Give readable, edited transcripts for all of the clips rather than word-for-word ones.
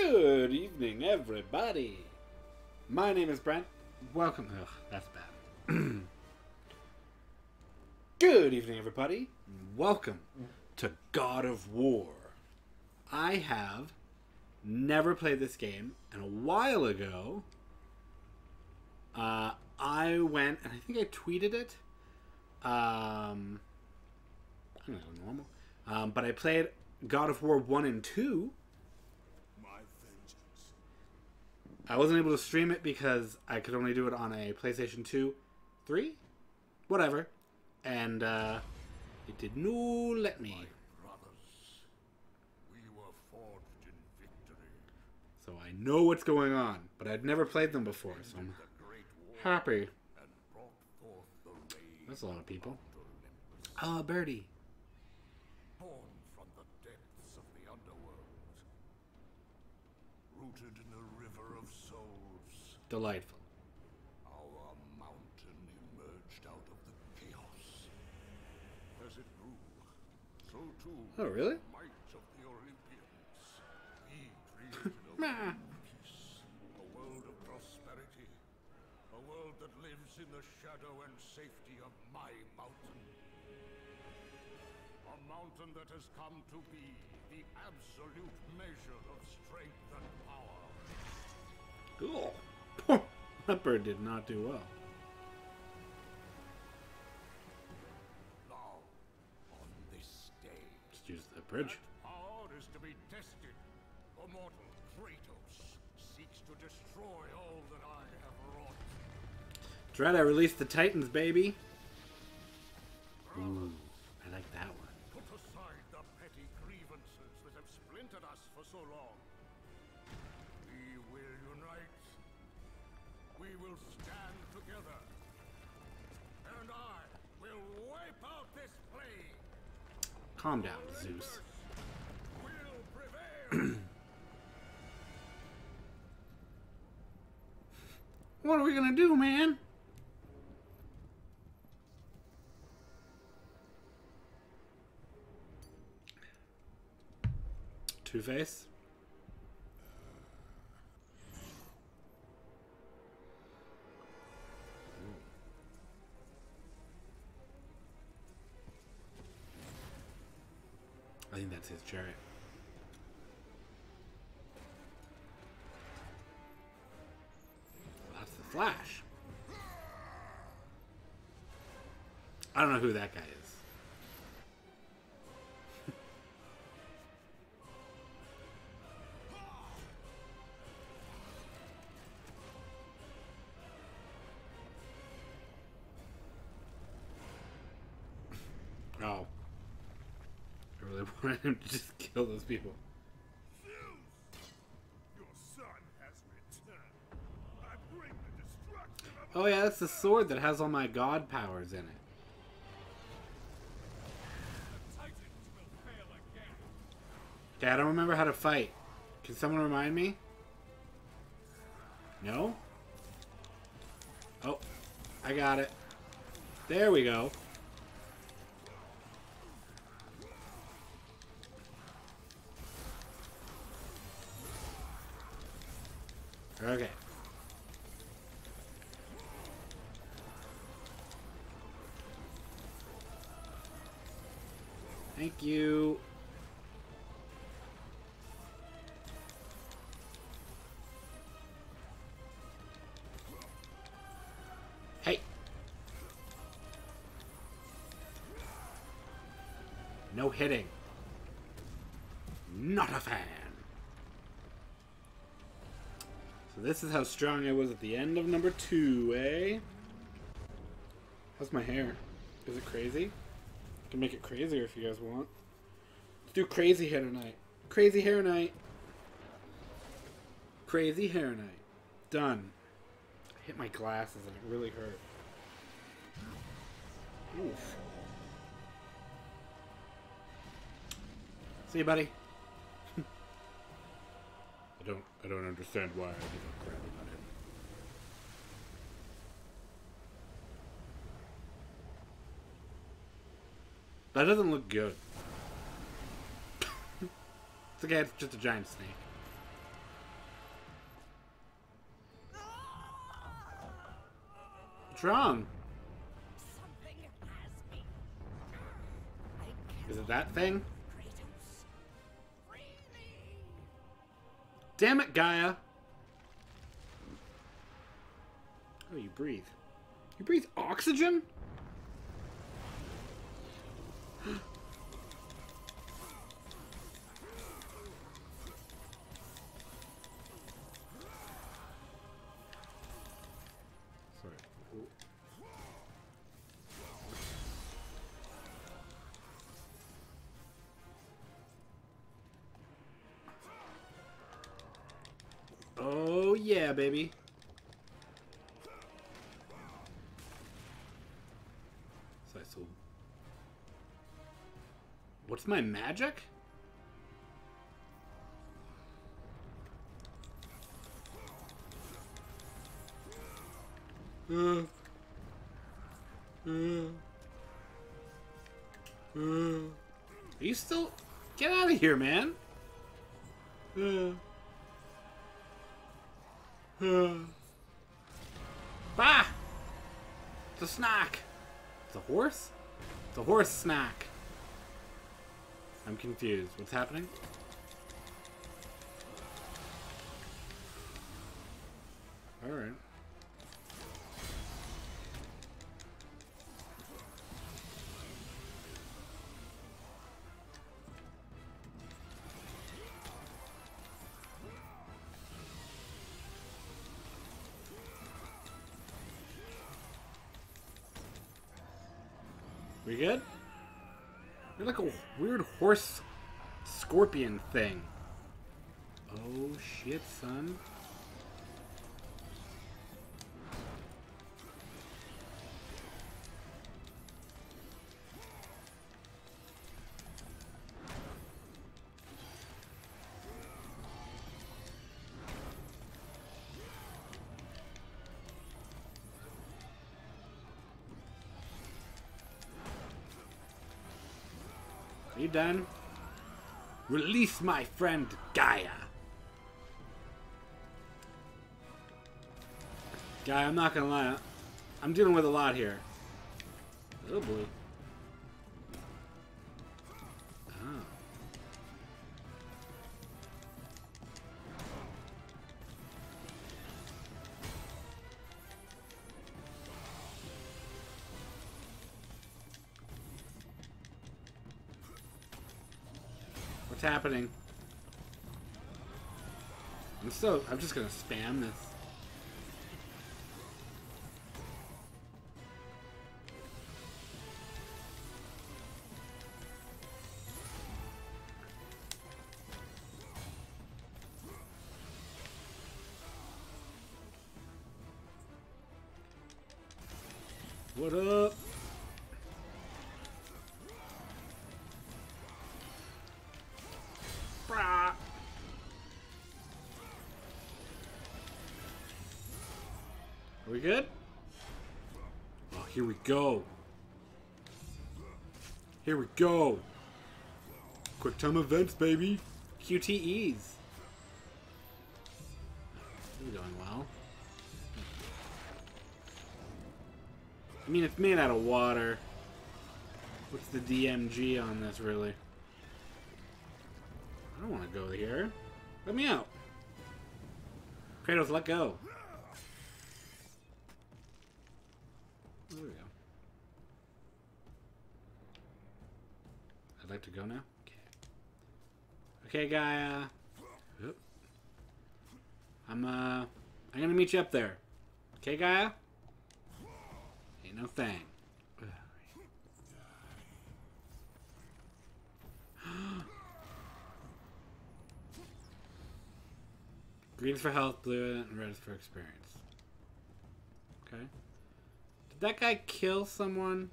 Good evening, everybody. My name is Brent. Welcome. Ugh, that's bad. Good evening, everybody. Welcome to God of War. I have never played this game, and a while ago, I went, and I think I tweeted it. I don't know, normal. But I played God of War 1 and 2. I wasn't able to stream it because I could only do it on a PlayStation 2, 3, whatever, and it did not let me. Brothers, we were forged in victory. So I know what's going on, but I'd never played them before, so I'm happy. That's a lot of people. Oh, Birdie. Born from the depths of the underworld, rooted in the river of souls. Delightful. Our mountain emerged out of the chaos. As it grew, so too Oh, really? the might of the Olympians. We created a world of peace, a world of prosperity, a world that lives in the shadow and safety of my mountain. A mountain that has come to be the absolute measure of strength and power. Cool. That bird did not do well. Now, on this day, Just use the bridge. that power is to be tested. The mortal Kratos seeks to destroy all that I have wrought. Try to release the Titans, baby. Ooh, I like that one. Put aside the petty grievances that have splintered us for so long. We will unite. We will stand together. And I will wipe out this plague. Calm down, Zeus. Will prevail. What are we gonna do, man? Two-Face? I think that's his chariot. That's the Flash. I don't know who that guy is. Oh. I really wanted him to just kill those people. Zeus! Your son has returned. I bring the destruction of Oh yeah, that's the sword that has all my god powers in it. the Titans will fail again. Okay, I don't remember how to fight. Can someone remind me? No? Oh, I got it. There we go. Okay. Thank you. Hey. No hitting. Not a fan. So this is how strong I was at the end of number 2, eh? How's my hair? Is it crazy? I can make it crazier if you guys want. Let's do crazy hair tonight. Crazy hair night. Crazy hair night. Done. I hit my glasses and it really hurt. Oof. See you, buddy. I don't understand why I give a crap about him. That doesn't look good. It's okay, it's just a giant snake. What's wrong? Something has me. Is it that thing? Kratos. Free me. Damn it, Gaia! Oh, you breathe. You breathe oxygen? Sorry. Oh yeah, baby. So, what's my magic? Are you still? Get out of here, man. Bah! It's a snack. It's a horse? It's a horse snack. I'm confused. What's happening? Alright. We good? You're like a weird horse scorpion thing. Oh shit, son. Are you done? Release my friend Gaia. Gaia, I'm not gonna lie. I'm dealing with a lot here. Oh boy. Oh. What's happening? I'm just gonna spam this. What up? Brah. Are we good? Oh, here we go. Here we go. Quick time events, baby. QTEs. We're doing well. I mean, it's made out of water. What's the DMG on this, really? I don't want to go here. Let me out. Kratos, let go. There we go. I'd like to go now. Okay, Gaia. Yep. I'm gonna meet you up there. Okay, Gaia? Ain't no thing. Green's for health, blue, and red is for experience. Okay. Did that guy kill someone?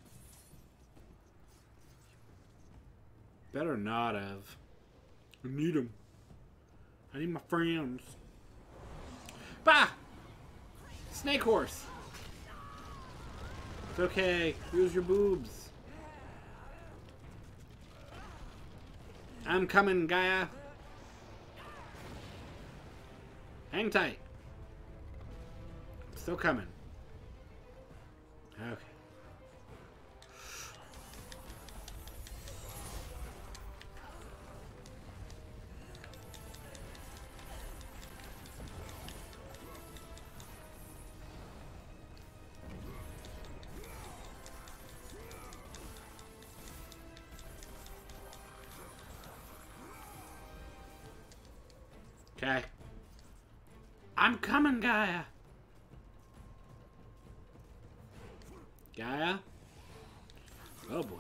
Better not have. I need him. I need my friends. Bah! Snake horse. It's okay. Use your boobs. I'm coming, Gaia. Hang tight. I'm still coming. Okay. Okay. I'm coming, Gaia. Gaia? Oh boy.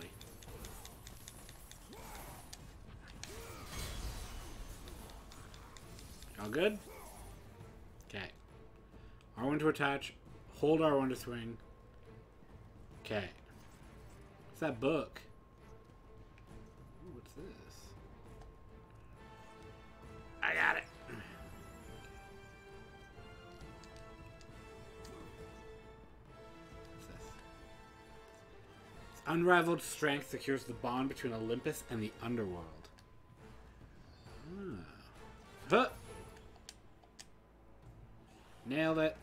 All good? Okay. R1 to attach. Hold R1 to swing. Okay. What's that book? Ooh, what's this? I got it. What's this? Unrivaled strength secures the bond between Olympus and the underworld. Ah. Huh. Nailed it.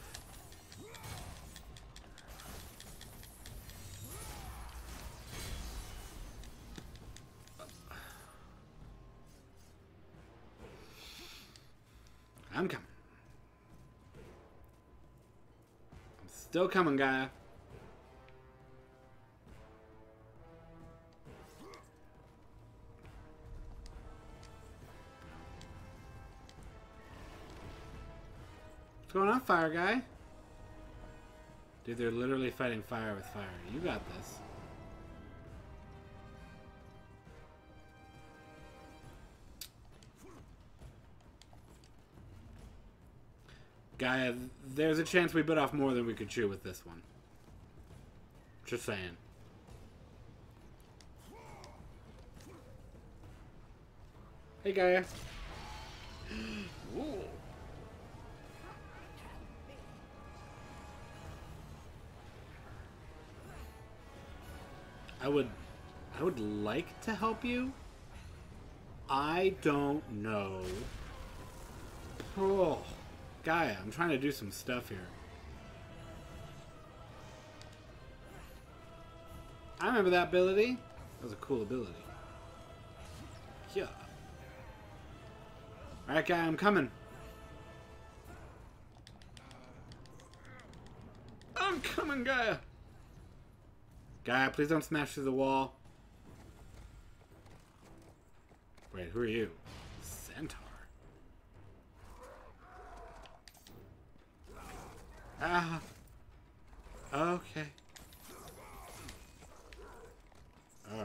I'm coming. I'm still coming, Gaia. What's going on, fire guy? Dude, they're literally fighting fire with fire. You got this. Gaia, there's a chance we bit off more than we could chew with this one. Just saying. Hey, Gaia. Ooh. I would like to help you. I don't know. Oh, Gaia, I'm trying to do some stuff here. I remember that ability. That was a cool ability. Yeah. Alright, Gaia, I'm coming. I'm coming, Gaia. Gaia, please don't smash through the wall. Wait, who are you? Centaur. Ah. Okay. Alright.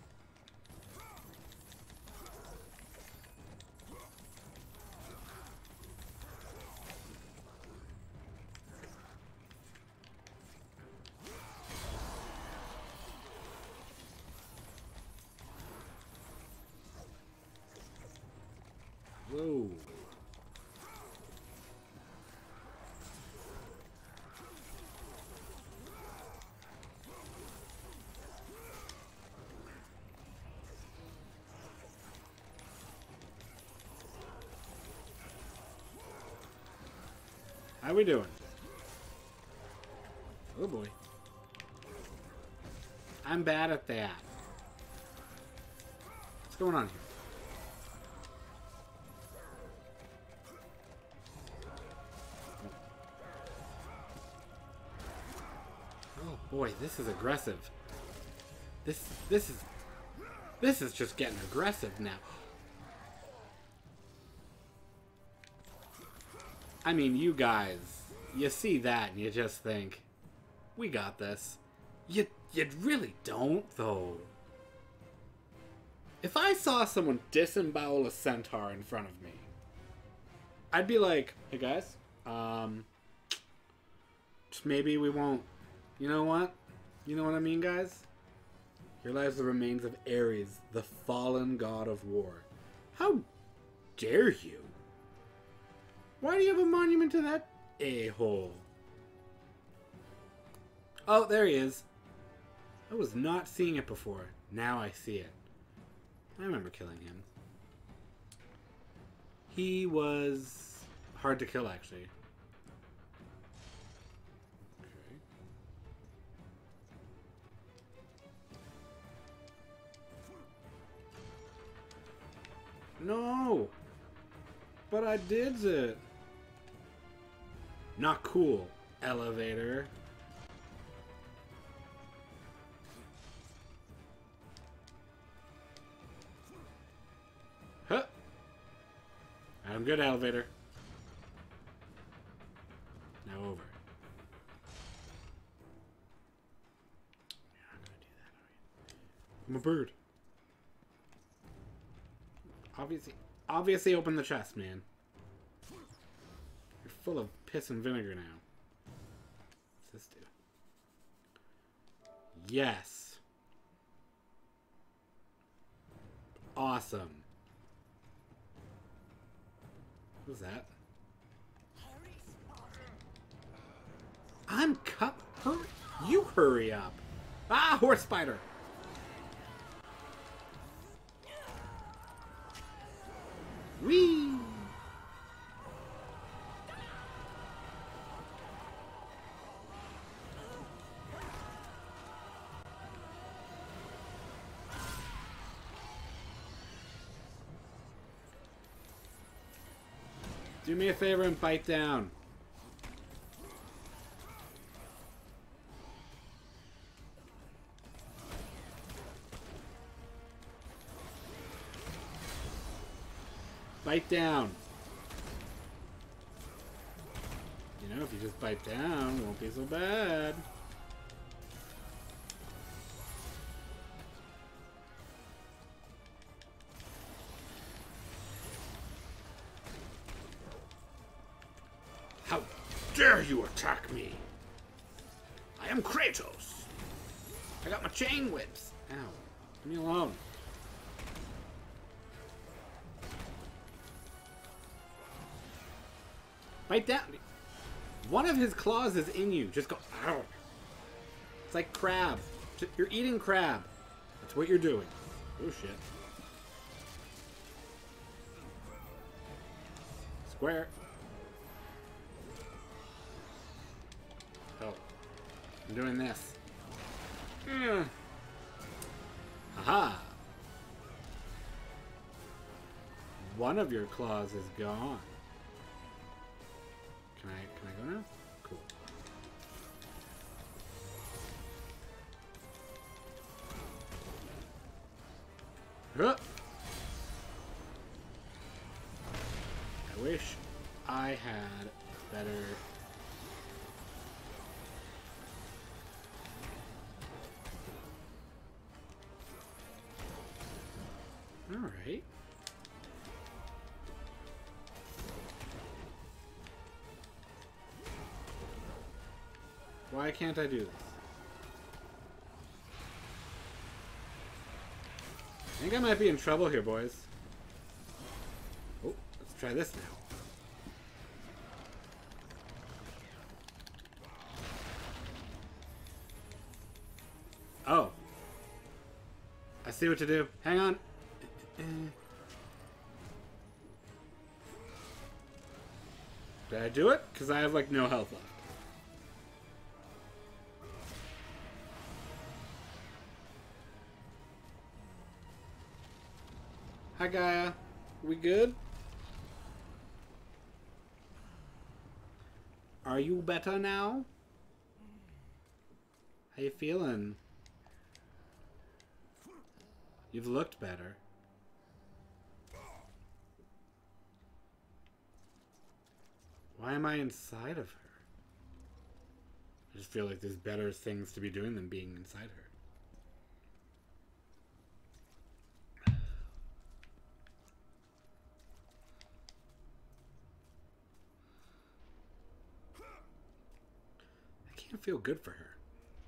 Whoa. How we doing? Oh boy. I'm bad at that. What's going on here? Oh boy, this is aggressive. This is just getting aggressive now. I mean, you guys, you see that and you just think, we got this. You really don't, though. If I saw someone disembowel a centaur in front of me, I'd be like, hey guys, just maybe we won't. You know what? You know what I mean, guys? Here lies the remains of Ares, the fallen god of war. How dare you? Why do you have a monument to that a-hole? Oh, there he is. I was not seeing it before. Now I see it. I remember killing him. He was hard to kill, actually. Okay. No! But I did it! Not cool, elevator. Huh! I'm good, elevator. Now over. You're not gonna do that, are you? I'm a bird. Obviously open the chest, man. You're full of piss and vinegar now. What's this do? Yes. Awesome. What's that? I'm hurry. You hurry up. Ah, horse spider. Whee! Do me a favor and bite down. Bite down. You know, if you just bite down, it won't be so bad. How dare you attack me? I am Kratos. I got my chain whips. Ow. Leave me alone. Bite down. One of his claws is in you. Just go. Ow. It's like crab. You're eating crab. That's what you're doing. Oh shit. Square. Oh. I'm doing this. Aha. One of your claws is gone. Can I go now? Cool. Huh. I wish I had better. All right. Why can't I do this? I think I might be in trouble here, boys. Oh, let's try this now. Oh. I see what to do. Hang on. Did I do it? Because I have, like, no health left. Hi, Gaia. We good? Are you better now? How you feeling? You've looked better. Why am I inside of her? I just feel like there's better things to be doing than being inside her. I can't feel good for her.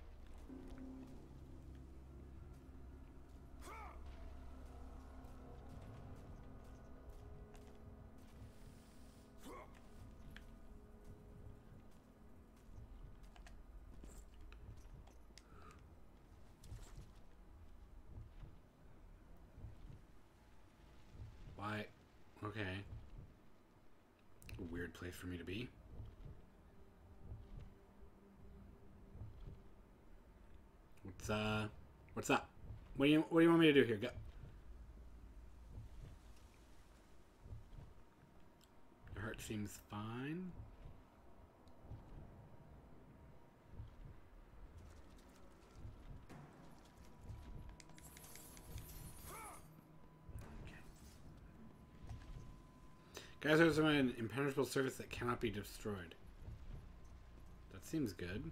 Why? Okay. A weird place for me to be. What's up? What do you want me to do here? Go. which seems fine. Guys, there's an impenetrable surface that cannot be destroyed. That seems good.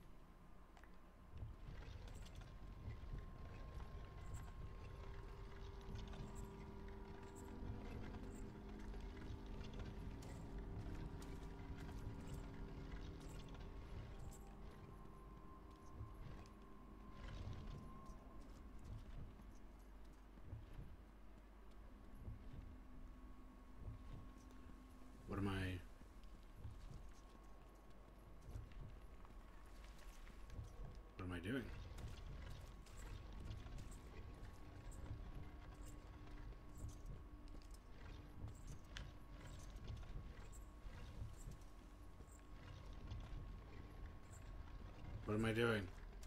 What am I... What am I doing? What am I doing?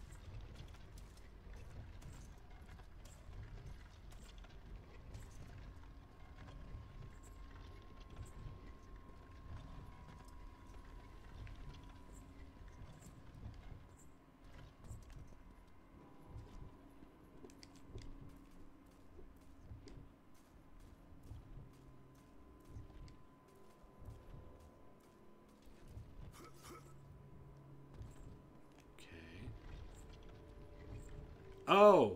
Oh!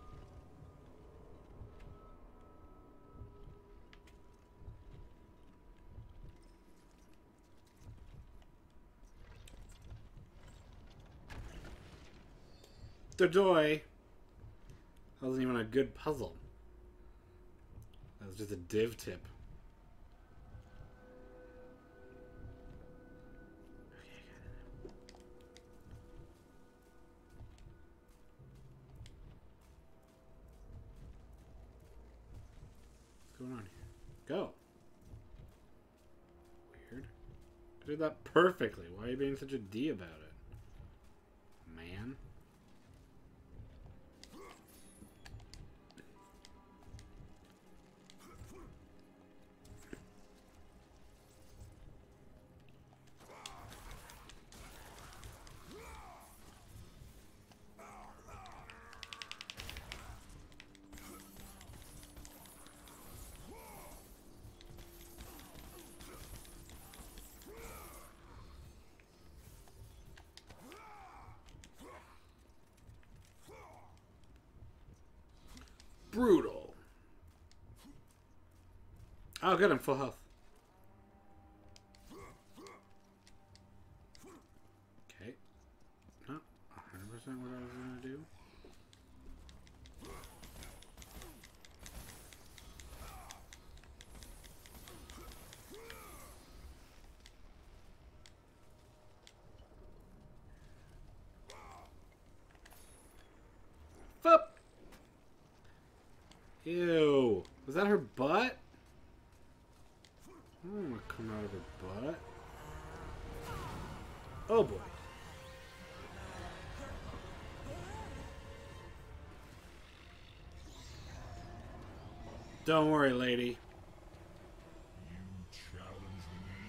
The joy. That wasn't even a good puzzle. That was just a div tip. What's going on here? Go. Weird. I did that perfectly. Why are you being such a D about it? Man. Brutal. Oh, good. I'm full health. Okay. Not 100% what I was going to do. Fup! Ew. Was that her butt? I don't want to come out of her butt. Oh boy. Don't worry, lady. You challenge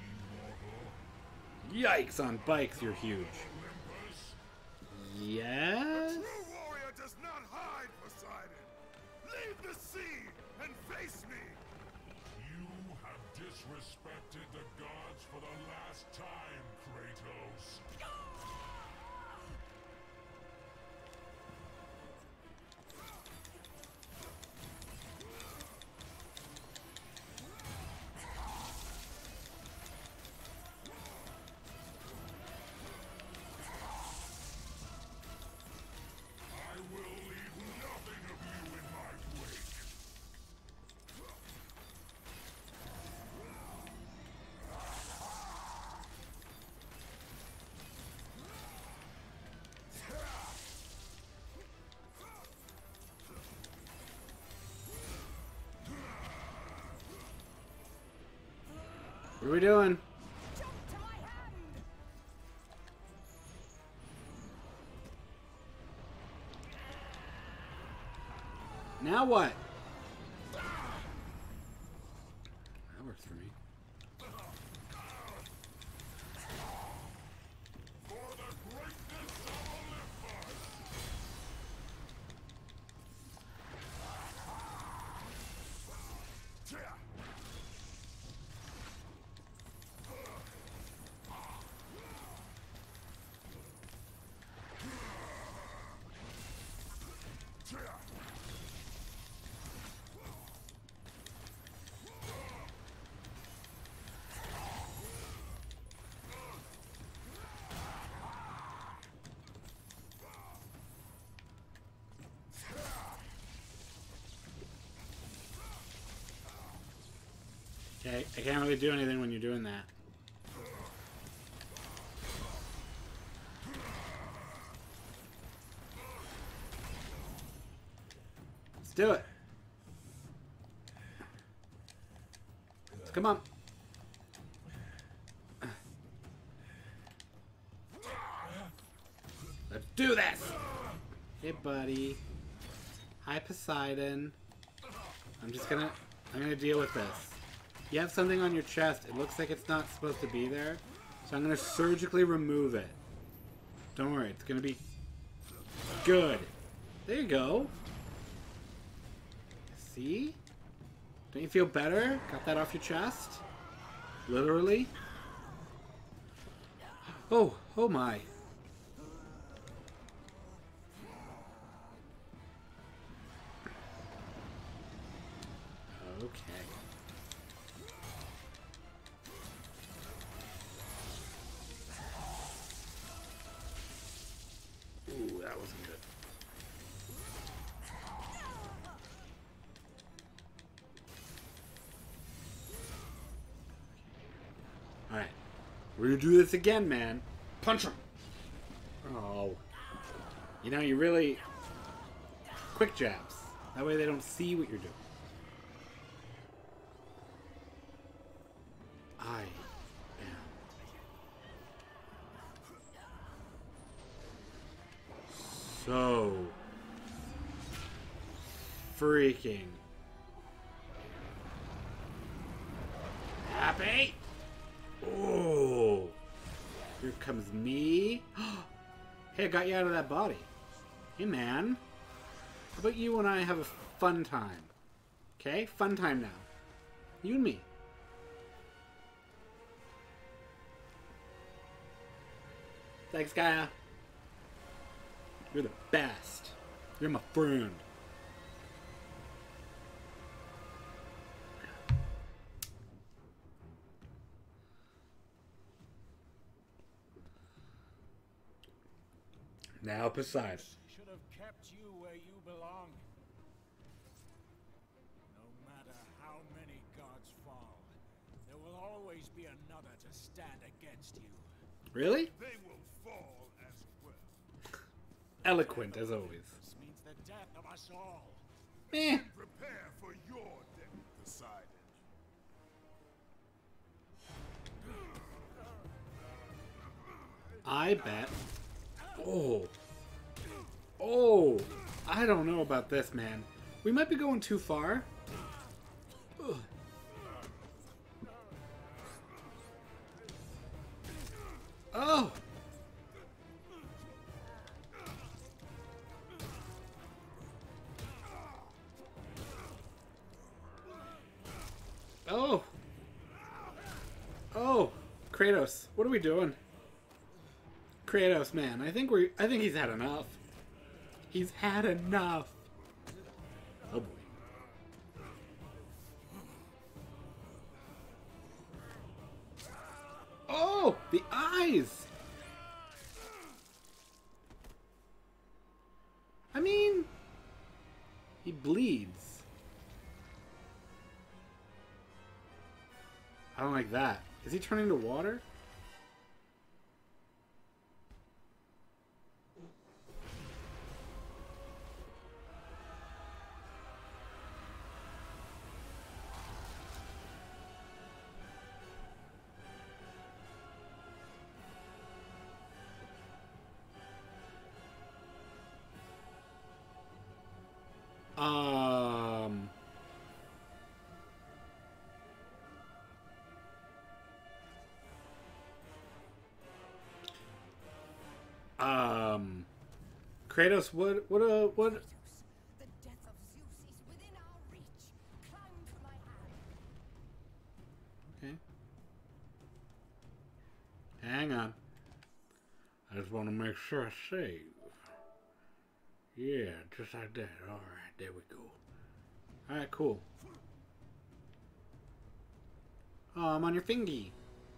me, mortal? Yikes on bikes, you're huge. Olympus? Yes? True warrior does not hide, Poseidon. Leave the sea and face me. You have disrespected the gods for the last time, Kratos. I will leave nothing of you in my wake. What are we doing? Jump to my hand! Now what? That works for me. For the greatness of Olympus! Okay, I can't really do anything when you're doing that. Let's do it. Come on. Let's do this. Hey, buddy. Hi, Poseidon. I'm gonna deal with this. You have something on your chest. It looks like it's not supposed to be there. So I'm gonna surgically remove it. Don't worry, it's gonna be good. There you go. See? Don't you feel better? Got that off your chest? Literally? Oh, oh my. Okay. Ooh, that wasn't good. Alright. We're gonna do this again, man. Punch him! Oh. You know, you really... Quick jabs. That way they don't see what you're doing. I am so freaking happy. Oh, here comes me. Hey, I got you out of that body. Hey, man. How about you and I have a fun time? Okay, fun time now. You and me. Thanks, Gaia. You're the best. You're my friend. Now Poseidon. Should have kept you where you belong. No matter how many gods fall, there will always be another to stand against you. Really? They will fall as well. Eloquent as always. This means the death of us all. Eh. Prepare for your death, Poseidon. I bet. Oh. Oh. I don't know about this, man. We might be going too far. Ugh. Oh. Oh. Oh. Kratos, what are we doing? Kratos, man, I think he's had enough. He's had enough. Oh boy. Oh, the eyes. I mean, he bleeds. I don't like that. Is he turning to water? Kratos, what? Kratos, the death of Zeus is within our reach. Climb to my hand. Okay. Hang on. I just want to make sure I save. Yeah, just like that. Alright, there we go. Alright, cool. Oh, I'm on your fingy.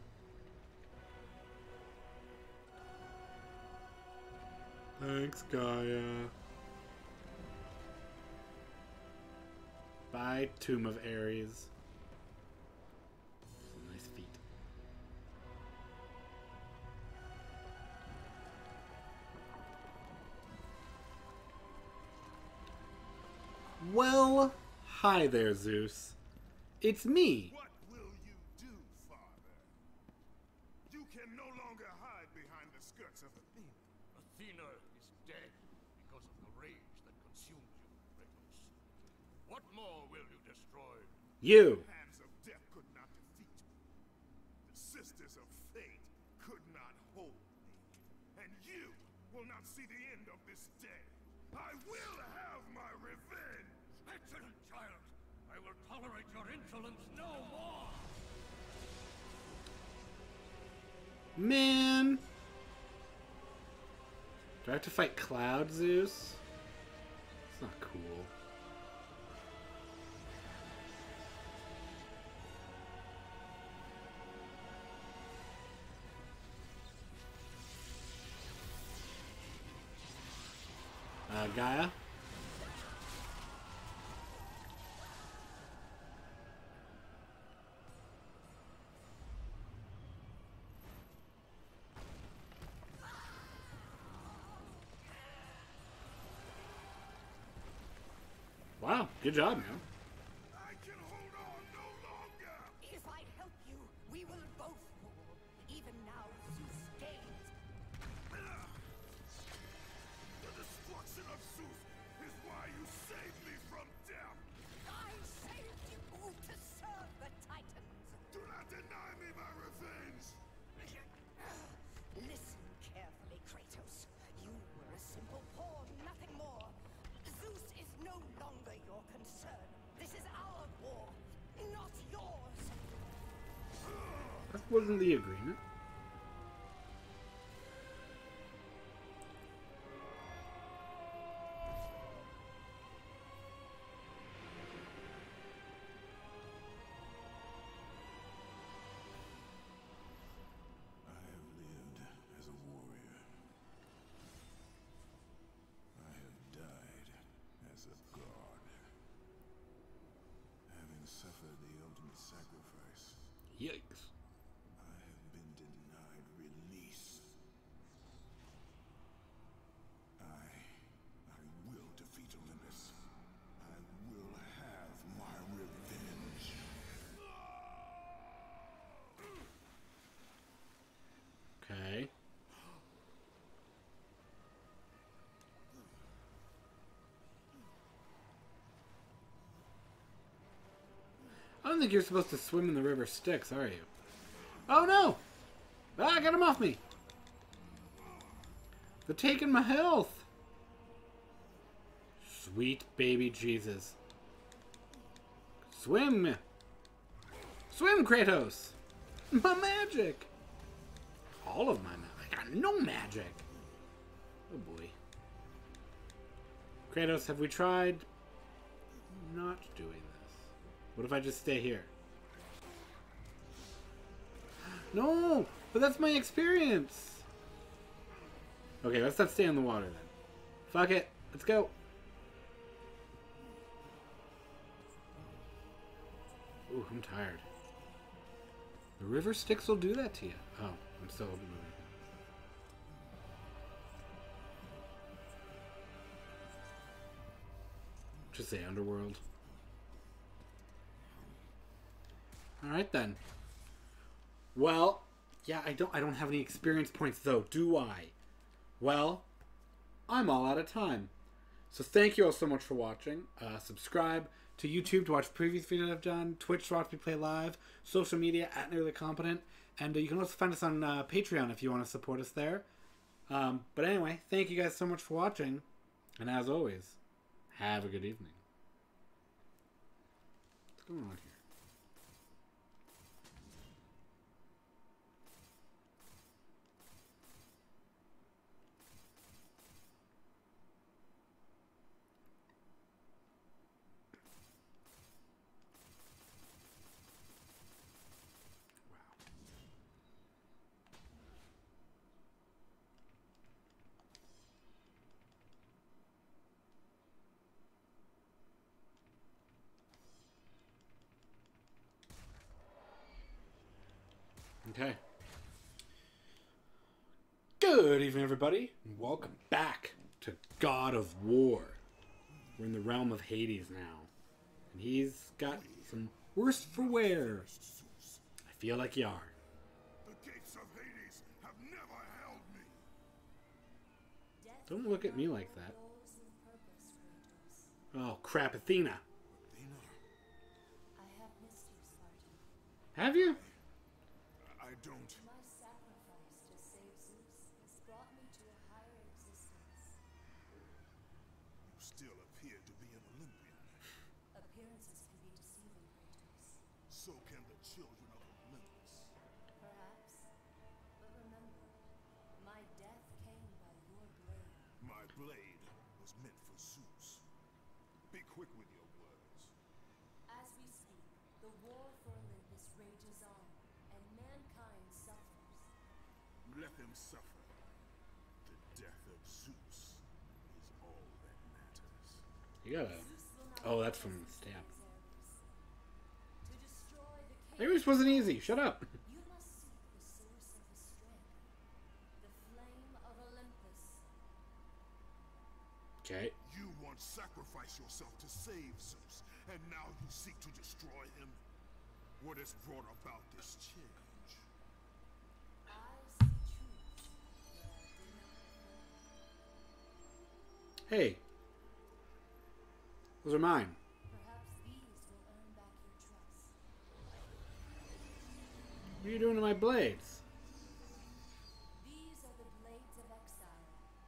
Thanks, Gaia. Bye, Tomb of Ares. Some nice feet. Well, hi there, Zeus. It's me. What will you do, Father? You can no longer hide behind the skirts of Athena. Athena is dead because of the rage that consumed you, Kratos. What more will you destroy? You. The hands of death could not defeat me. The sisters of fate could not hold me. And you will not see the end of this day. I will have my revenge! Excellent, child! I will tolerate your insolence no more! Man. Do I have to fight Cloud, Zeus? It's not cool. Gaia? Wow, good job, man. I can hold on no longer! If I help you, we will both fall. Even now, Zeus gains. The destruction of Zeus is why you saved me from death! I saved you to serve the Titans. Do not deny me my revenge! Listen carefully, Kratos. You were a simple pawn, nothing more. Zeus is no longer your concern. This is our war, not yours. That wasn't the agreement. I have lived as a warrior. I have died as a god. Having suffered the ultimate sacrifice, Yikes. I have been denied release. I will defeat Olympus. I will have my revenge. Okay. I don't think you're supposed to swim in the river Styx, are you? Oh no! Ah, get him off me! They're taking my health! Sweet baby Jesus. Swim! Swim, Kratos! My magic! All of my magic. I got no magic! Oh boy. Kratos, have we tried not doing this? What if I just stay here? No! But that's my experience! Okay, let's not stay in the water then. Fuck it. Let's go. Ooh, I'm tired. The river Styx will do that to you. Oh, I'm still moving. Just say underworld. Alright then. Well, yeah, I don't have any experience points though, do I? Well, I'm all out of time. So thank you all so much for watching. Subscribe to YouTube to watch previous videos I've done, Twitch to watch me play live, social media at NearlyCompetent, and you can also find us on Patreon if you want to support us there. But anyway, thank you guys so much for watching. And as always, have a good evening. What's going on here? Okay. Good evening, everybody, and welcome back to God of War. We're in the realm of Hades now, and he's got some worse for wear. I feel like you are. The gates of Hades have never held me. Don't look at me like that. Oh, crap, Athena. I have missed you, Spartan. Have you? I don't. My sacrifice to save Zeus has brought me to a higher existence. You still appear to be an Olympian. Appearances can be deceiving, Kratos. So can the children of Olympus. Perhaps. But remember, my death came by your blade. My blade was meant for Zeus. Be quick with your words. As we speak, the war for Olympus rages on, and mankind suffers. Let them suffer. The death of Zeus is all that matters. You gotta... Zeus will not Oh, that's from allow the us stab. to destroy the Maybe this wasn't easy. Shut up. You must seek the source of the strength, the flame of Olympus. Okay. You once sacrificed yourself to save Zeus, and now you seek to destroy him? What has brought about this change? I see truth where I did not before. Hey. Those are mine. Perhaps these will earn back your trust. What are you doing to my blades? These are the blades of exile.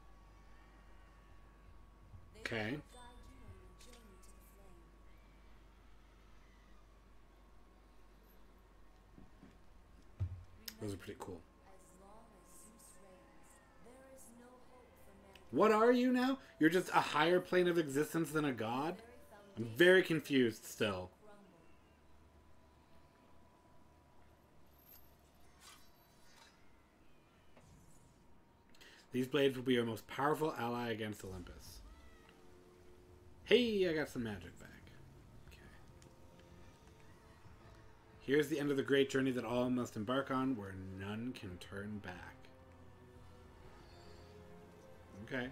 They Okay. will guide you on your journey to the flame. Those are pretty cool. As long as Zeus reigns, there is no hope for mankind. What are you now? You're just a higher plane of existence than a god? I'm very confused still. Crumble. These blades will be your most powerful ally against Olympus. Hey, I got some magic back. Okay. Here's the end of the great journey that all must embark on, where none can turn back. Okay.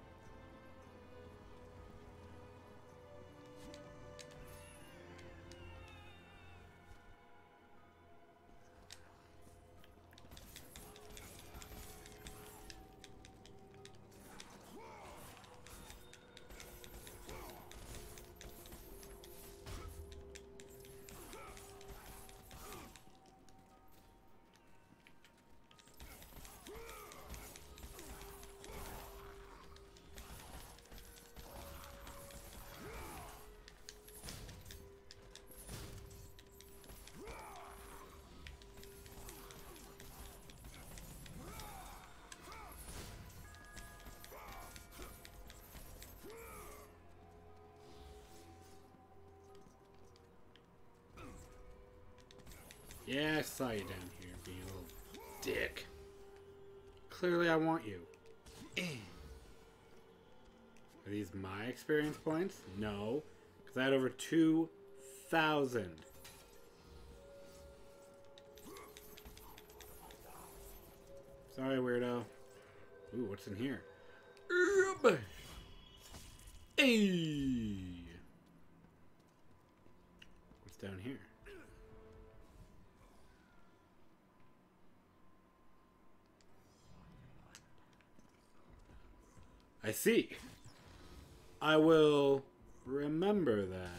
Yeah, I saw you down here being a little dick. Clearly I want you. Are these my experience points? No. Because I had over 2,000. Sorry, weirdo. Ooh, what's in here? Hey! What's down here? I see. I will remember that.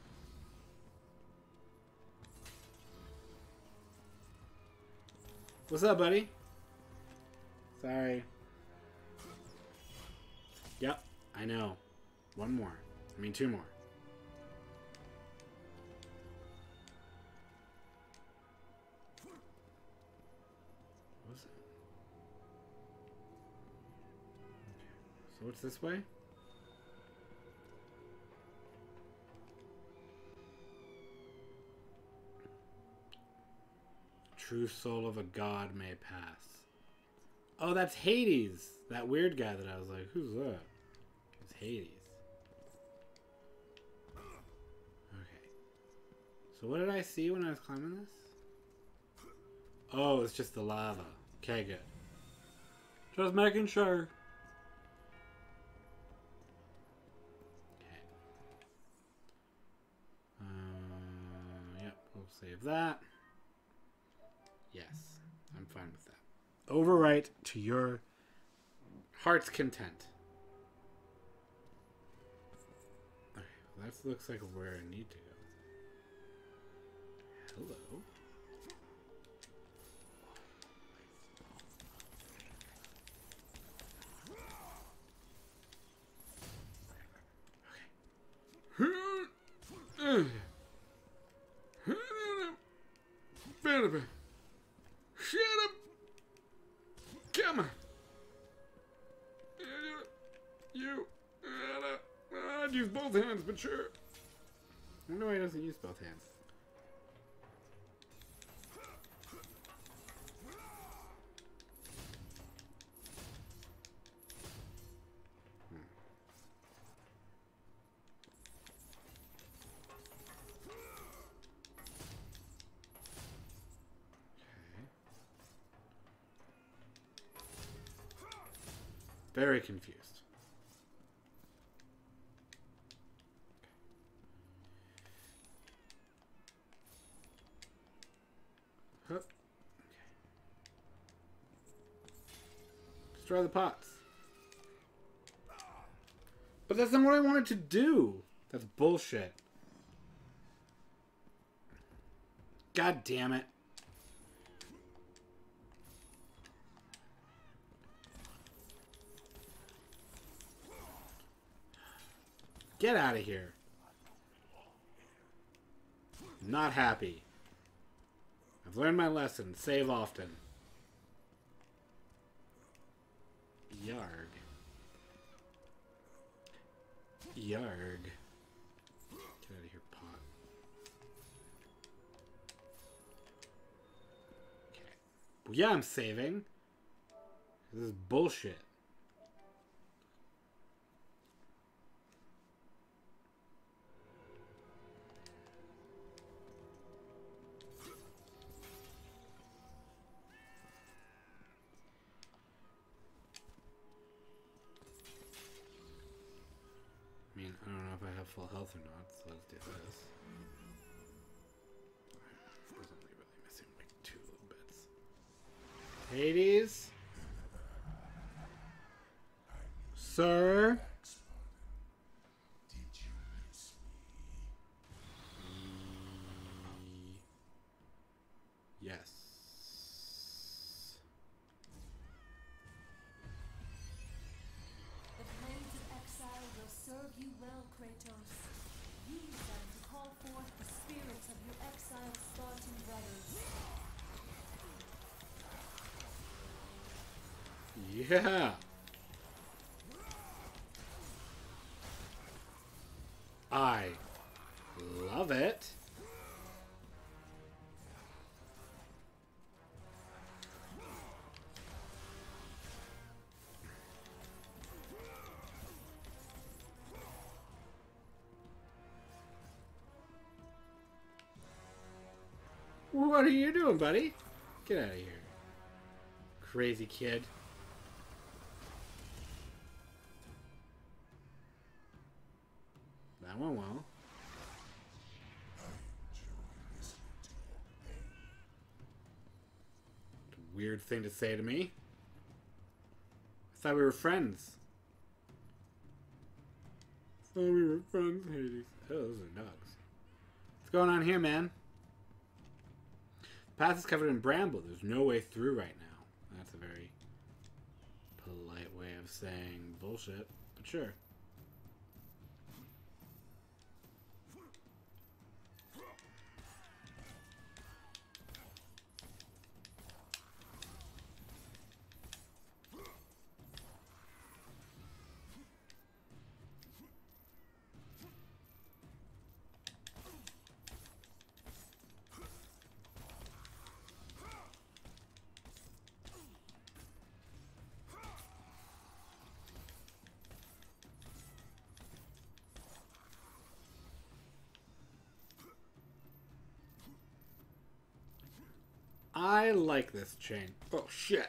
What's up, buddy? Sorry. Yep. I know. One more. I mean, two more. What was it? Okay. So what's this way? True soul of a god may pass. Oh, that's Hades. That weird guy that I was like, who's that? It's Hades. Okay. So what did I see when I was climbing this? Oh, it's just the lava. Okay, good. Just making sure. Okay. Yep, we'll save that. Yes, I'm fine with that. Overwrite to your heart's content. Okay, well, that looks like where I need to go. Hello. Okay. Shut up! Come on! You... I'd use both hands, but sure. I wonder why he doesn't use both hands. Very confused. Huh. Okay. Destroy the pots. But that's not what I wanted to do. That's bullshit. God damn it. Get out of here. Not happy. I've learned my lesson. Save often. Yarg. Yarg. Get out of here, pot. Okay. Well, yeah, I'm saving. This is bullshit. I don't know if I have full health or not, so let's do this. I was only really missing like 2 little bits. Hades? Sir? Did you miss me? Yes. The plains of exile will serve you well, Kratos. Use them to call forth the spirits of your exiled Spartan brothers. Yeah. I love it. What are you doing, buddy? Get out of here. Crazy kid. That went well. Weird thing to say to me. I thought we were friends. I thought we were friends, Hades. Oh, those are dogs. What's going on here, man? The path is covered in bramble. There's no way through right now. That's a very polite way of saying bullshit, but sure. I like this chain. Oh, shit.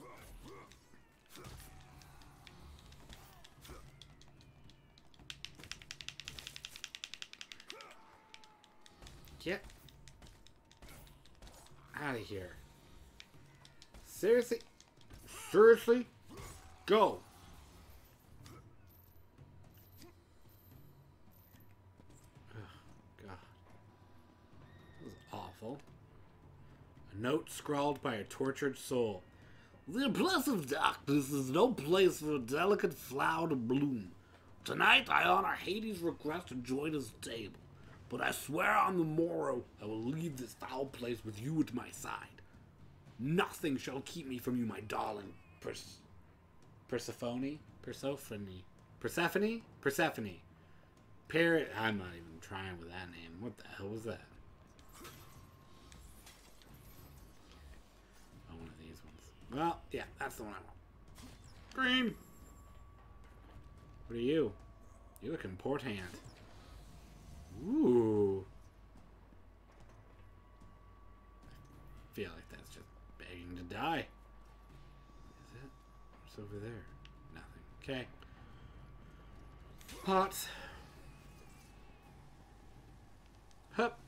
Get out of here. Seriously? Seriously? Go. Oh, God. That was awful. A note scrawled by a tortured soul. The oppressive darkness is no place for a delicate flower to bloom. Tonight I honor Hades' request to join his table. But I swear on the morrow I will leave this foul place with you at my side. Nothing shall keep me from you, my darling Persephone? Persephone? Persephone? Persephone. I'm not even trying with that name. What the hell was that? Oh, one of these ones. Well, yeah, that's the one I want. Green! What are you? You look important. Ooh. I feel like that's just begging to die. Is it? What's over there? Nothing. Okay. Pots. Hup.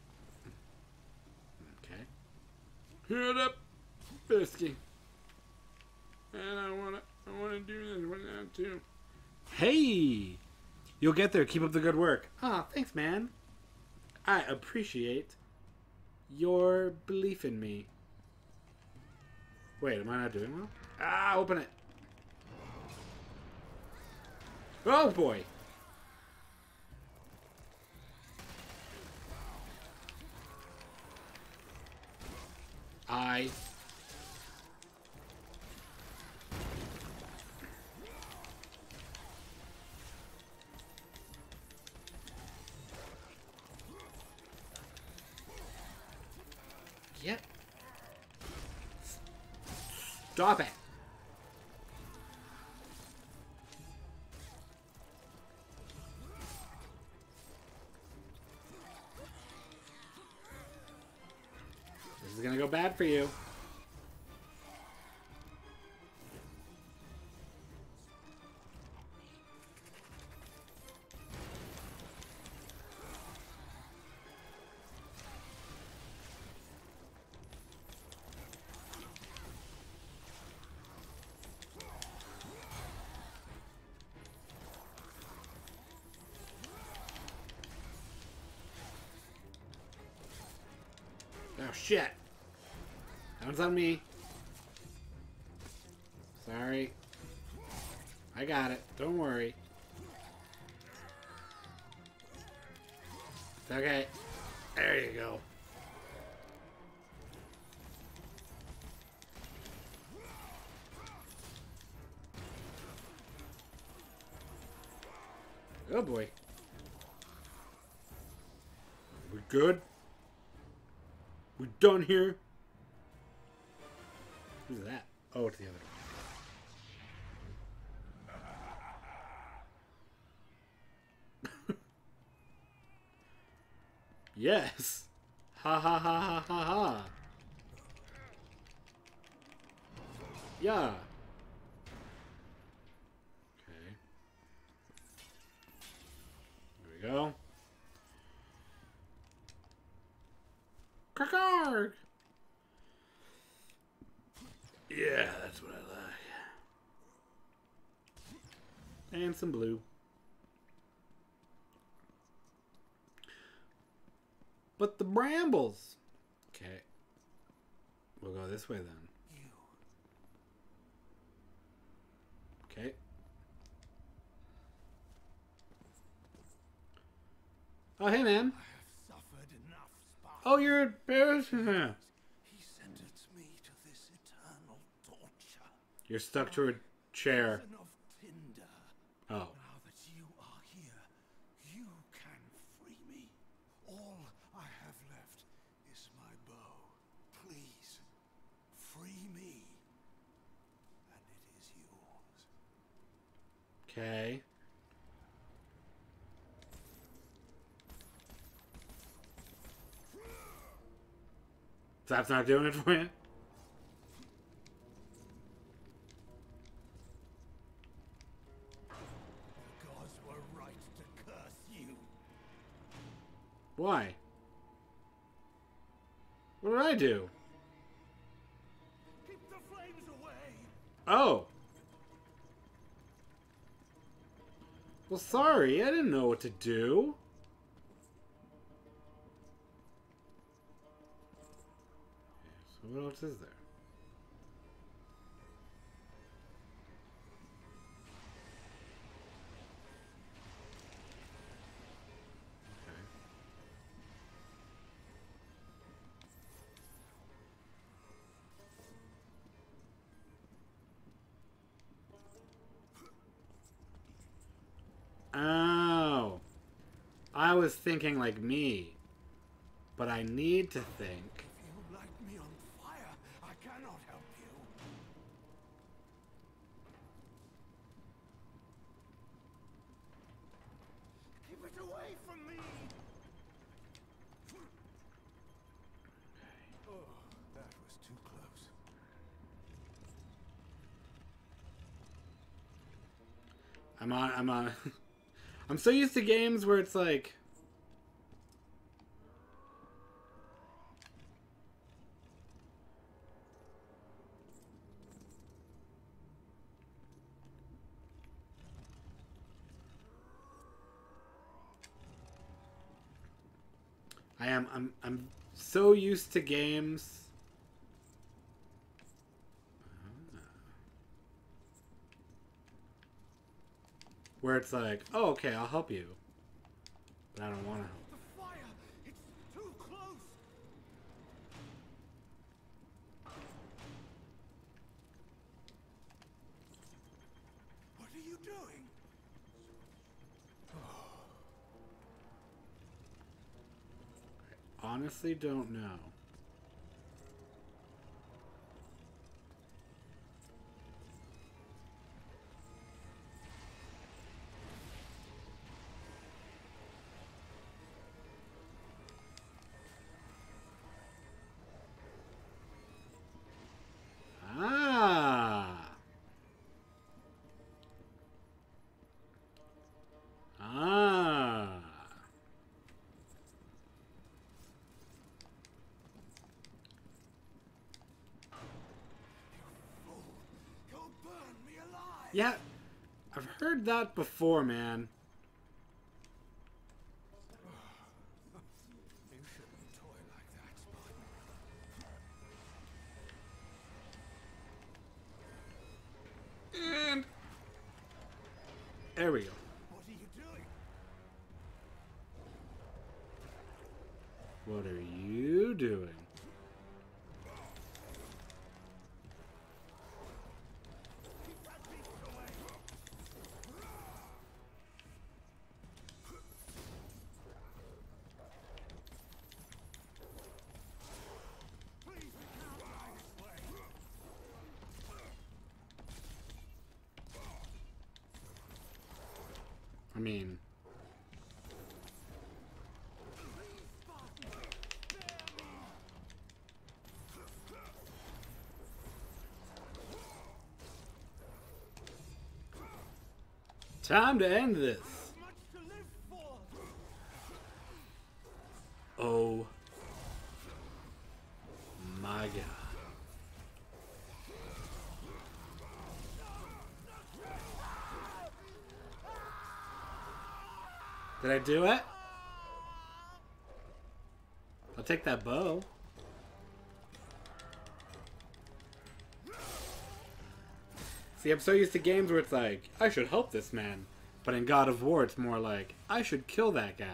Okay. Head up, Bisky. And I wanna do this one now too. Hey! You'll get there. Keep up the good work. Ah, thanks, man. I appreciate your belief in me. Wait, am I not doing well? Ah, open it. Oh, boy. Yep. Stop it. This is gonna go bad for you. Oh, shit. That one's on me. Sorry. I got it. Don't worry. It's okay. There you go. Oh, boy. We good? We done here? Who's that? Oh, it's the other one. Yes. Ha ha ha ha ha ha. Yeah. Okay. There we go. Karkarg! Yeah, that's what I like. And some blue. But the brambles. Okay. We'll go this way then. Okay. Oh, hey, man. I have suffered enough, Spartan. Oh, you're embarrassed. He sentenced me to this eternal torture. You're stuck to a chair. Prison of Tinder. Oh. Now that you are here, you can free me. All I have left is my bow. Please, free me, and it is yours. Okay. That's not doing it for you? Why? What did I do? Keep the flames away. Oh. Well, sorry. I didn't know what to do. Okay, so what else is there? Oh. I was thinking like me. But I need to think. If you light me on fire, I cannot help you. Keep it away from me. Oh, that was too close. I'm on. I'm so used to games where it's like. I'm so used to games. Where it's like, oh, okay, I'll help you. But I don't want to help. The fire! It's too close! What are you doing? Honestly, don't know. Ah. Ah. You'll burn me alive! Yeah, I've heard that before, man. You shouldn't toy like that, Spartan. And there we go. What are you doing? What are you doing? Keep that beast away! Please, we can't die this way! I mean, Please, Spartan! Spare me! time to end this. Much to live for! Oh my god. Did I do it? I'll take that bow. See, I'm so used to games where it's like, I should help this man. But in God of War, it's more like, I should kill that guy.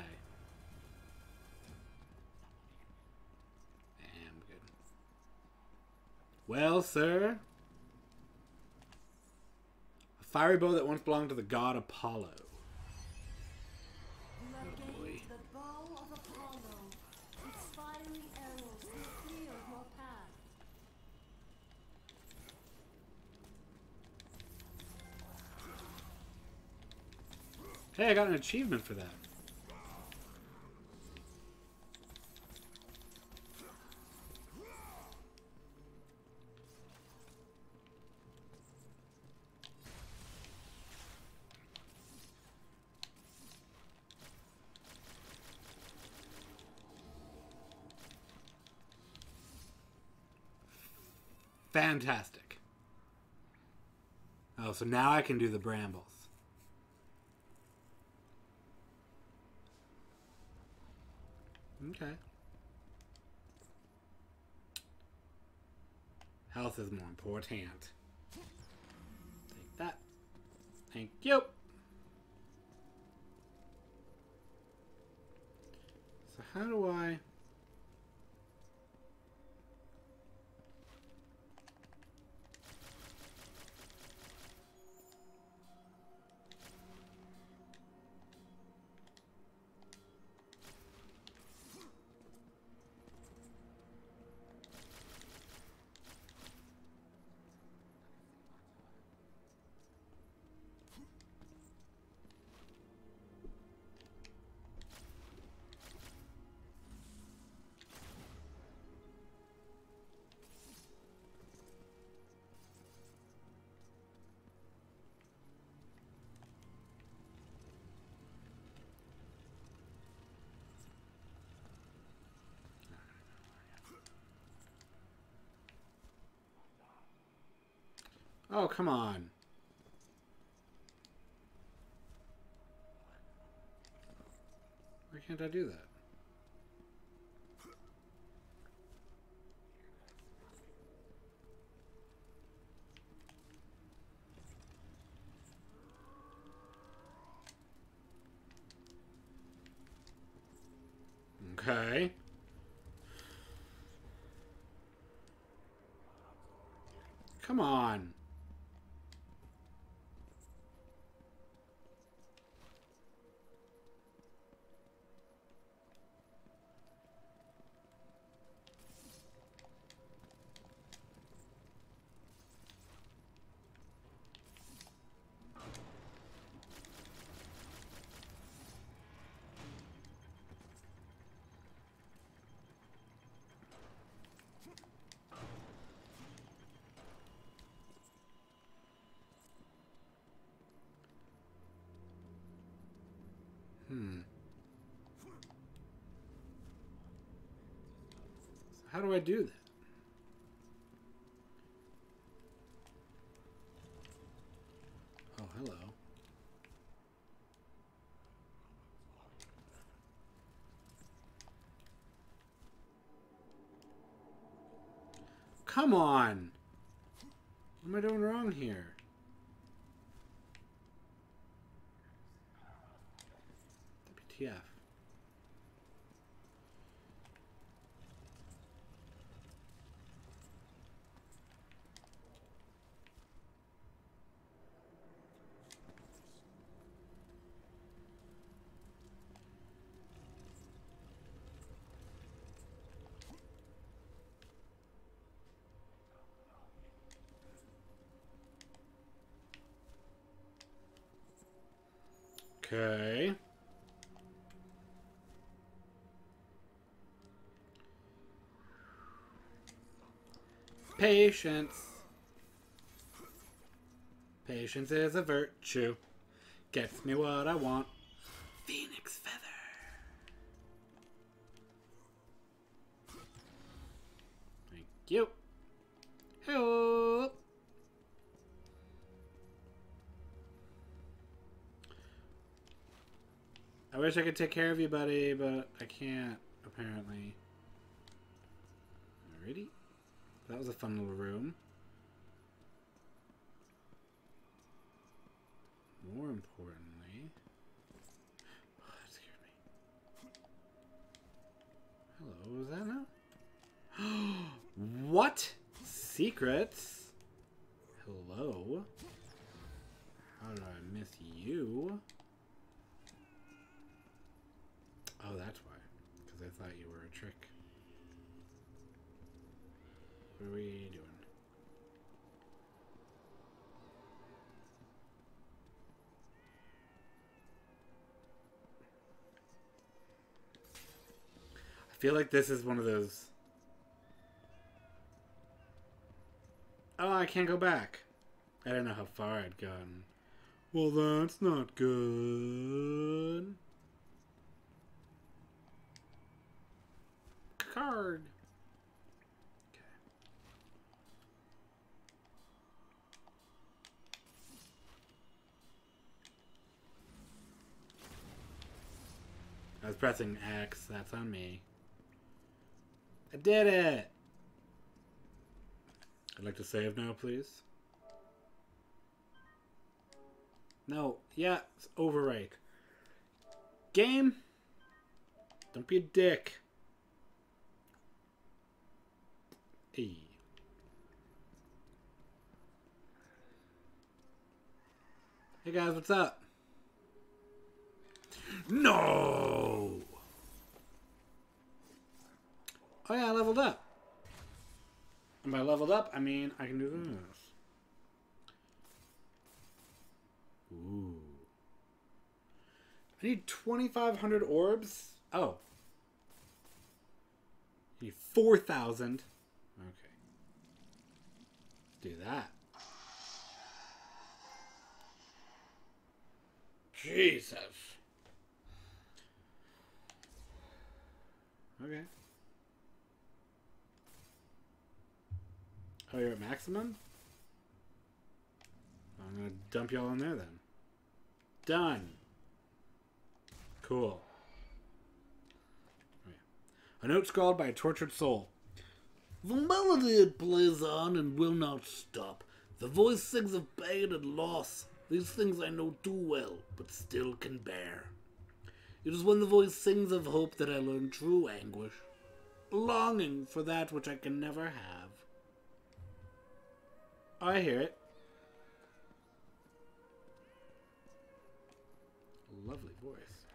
Damn good. Well, sir. A fiery bow that once belonged to the god Apollo. You have boy. gained the bow of Apollo. Its fiery arrows will clear your path. Hey, I got an achievement for that. Fantastic. Oh, so now I can do the brambles. Okay. Health is more important. Take that. Thank you. So how do I... Oh, come on. Why can't I do that? Okay. Come on. How do I do that? Oh, hello. Come on! What am I doing wrong here? WTF. Okay. Patience. Patience is a virtue. Gets me what I want. Phoenix feather. Thank you. Help. I wish I could take care of you, buddy, but I can't, apparently. Alrighty. That was a fun little room. More importantly... Oh, that scared me. Hello, what was that now? What? Secrets? Hello? How did I miss you? Oh, that's why. Because I thought you were a trick. What are we doing? I feel like this is one of those... Oh, I can't go back. I don't know how far I'd gotten. Well, that's not good. Card. Okay. was pressing X. That's on me. I did it! I'd like to save now, please. No. Yeah, it's overwrite. Game? Don't be a dick. Hey. Hey guys, what's up? No! Oh yeah, I leveled up. And by leveled up, I mean I can do this. Ooh. I need 2,500 orbs? Oh. I need 4,000. Okay. Let's do that. Jesus. Okay. Oh, you're at maximum? I'm gonna dump y'all in there then. Done. Cool. Okay. A note scrawled by a tortured soul. The melody it plays on and will not stop. The voice sings of pain and loss. These things I know too well, but still can bear. It is when the voice sings of hope that I learn true anguish. Longing for that which I can never have. I hear it. Lovely voice.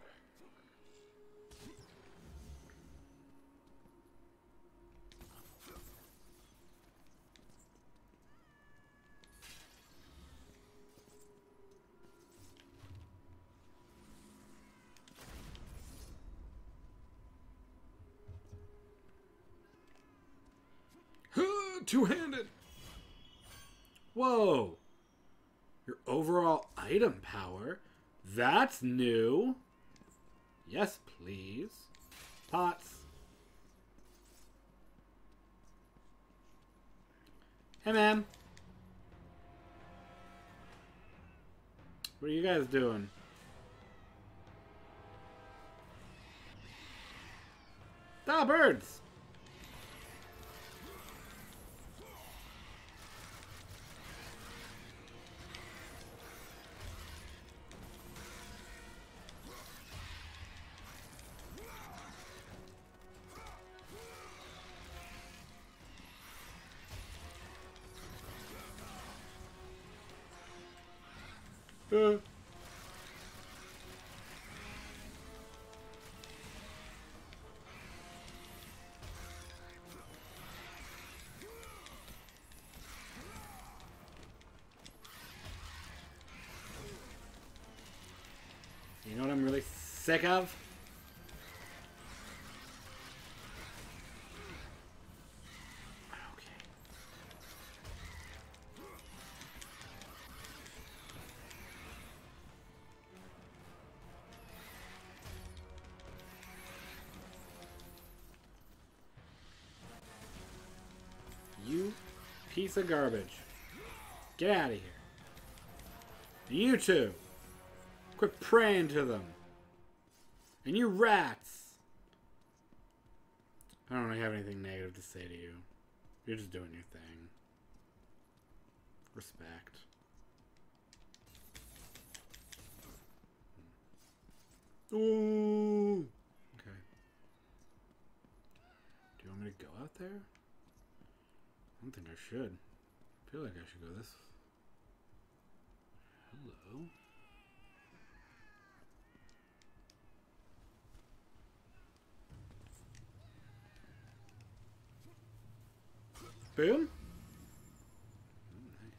Two-handed. Whoa. Your overall item power? That's new. Yes, please. Pots. Hey, man. What are you guys doing? Ah, birds. You know what I'm really sick of? Okay. You piece of garbage. Get out of here. You two. Quit praying to them. And you rats. I don't really have anything negative to say to you. You're just doing your thing. Respect. Ooh. Okay. Do you want me to go out there? I don't think I should. I feel like I should go this. Hello. Boom. Oh, nice.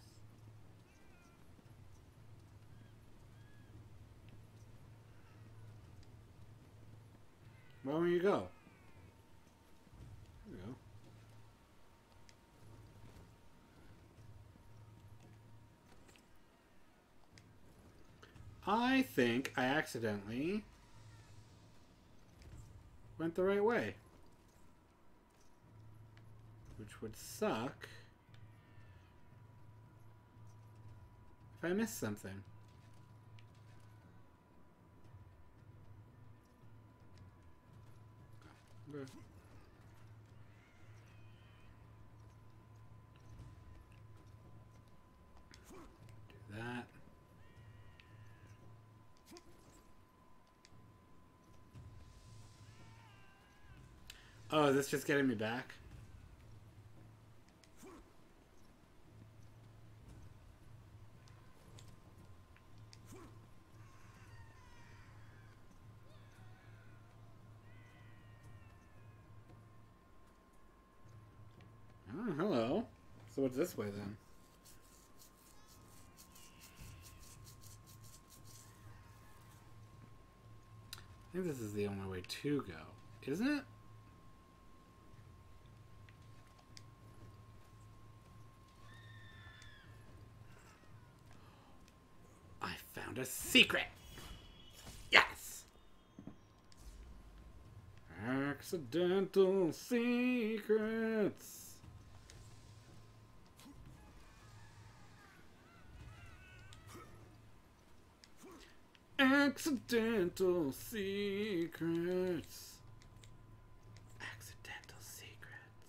Where will you go? There we go. I think I accidentally went the right way. Which would suck if I missed something. Okay. Do that. Oh, is this just getting me back? Oh, hello. So what's this way then? I think this is the only way to go, isn't it? I found a secret! Yes! Accidental secrets! Accidental secrets. Accidental secrets.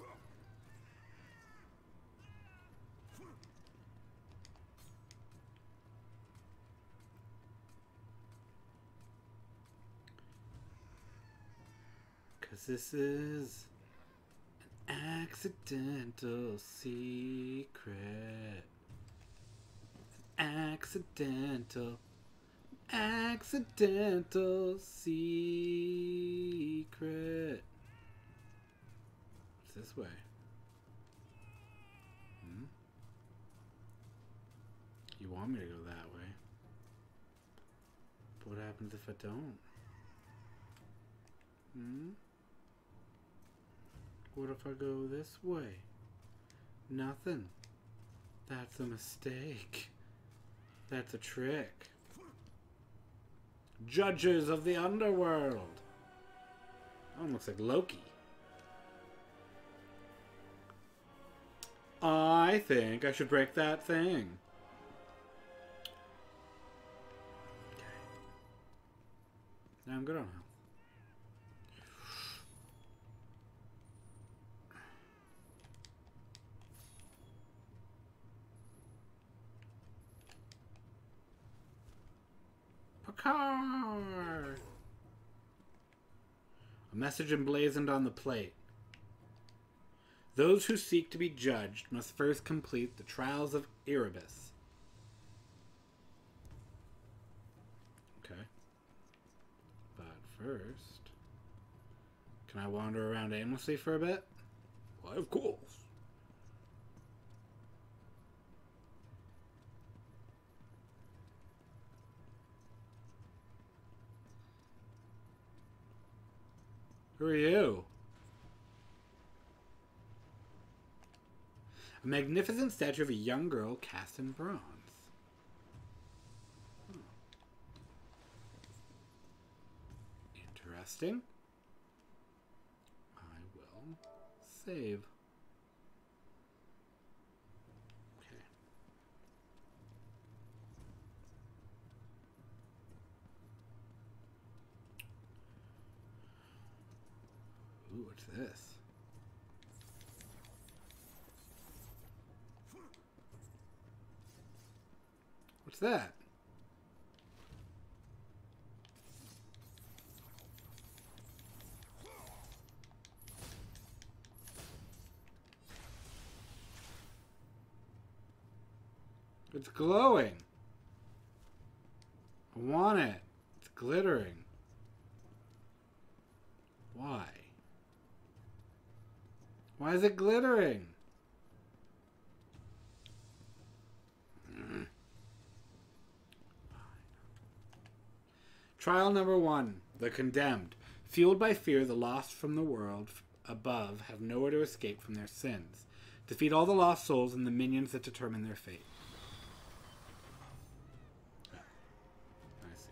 Cause this is an accidental secret. Accidental secret. What's this way? You want me to go that way? But what happens if I don't? What if I go this way? Nothing. That's a mistake. That's a trick. Judges of the underworld. That one looks like Loki. I think I should break that thing. Okay. Now I'm good on health. Car. A message emblazoned on the plate. Those who seek to be judged must first complete the trials of Erebus. Okay. But first, can I wander around aimlessly for a bit? Why, of course. Who are you? A magnificent statue of a young girl cast in bronze. Interesting. I will save. Okay. Ooh, what's this? What's that? It's glowing. I want it. It's glittering. Why? Why is it glittering? Trial number 1. The condemned. Fueled by fear, the lost from the world above have nowhere to escape from their sins. Defeat all the lost souls and the minions that determine their fate. I see.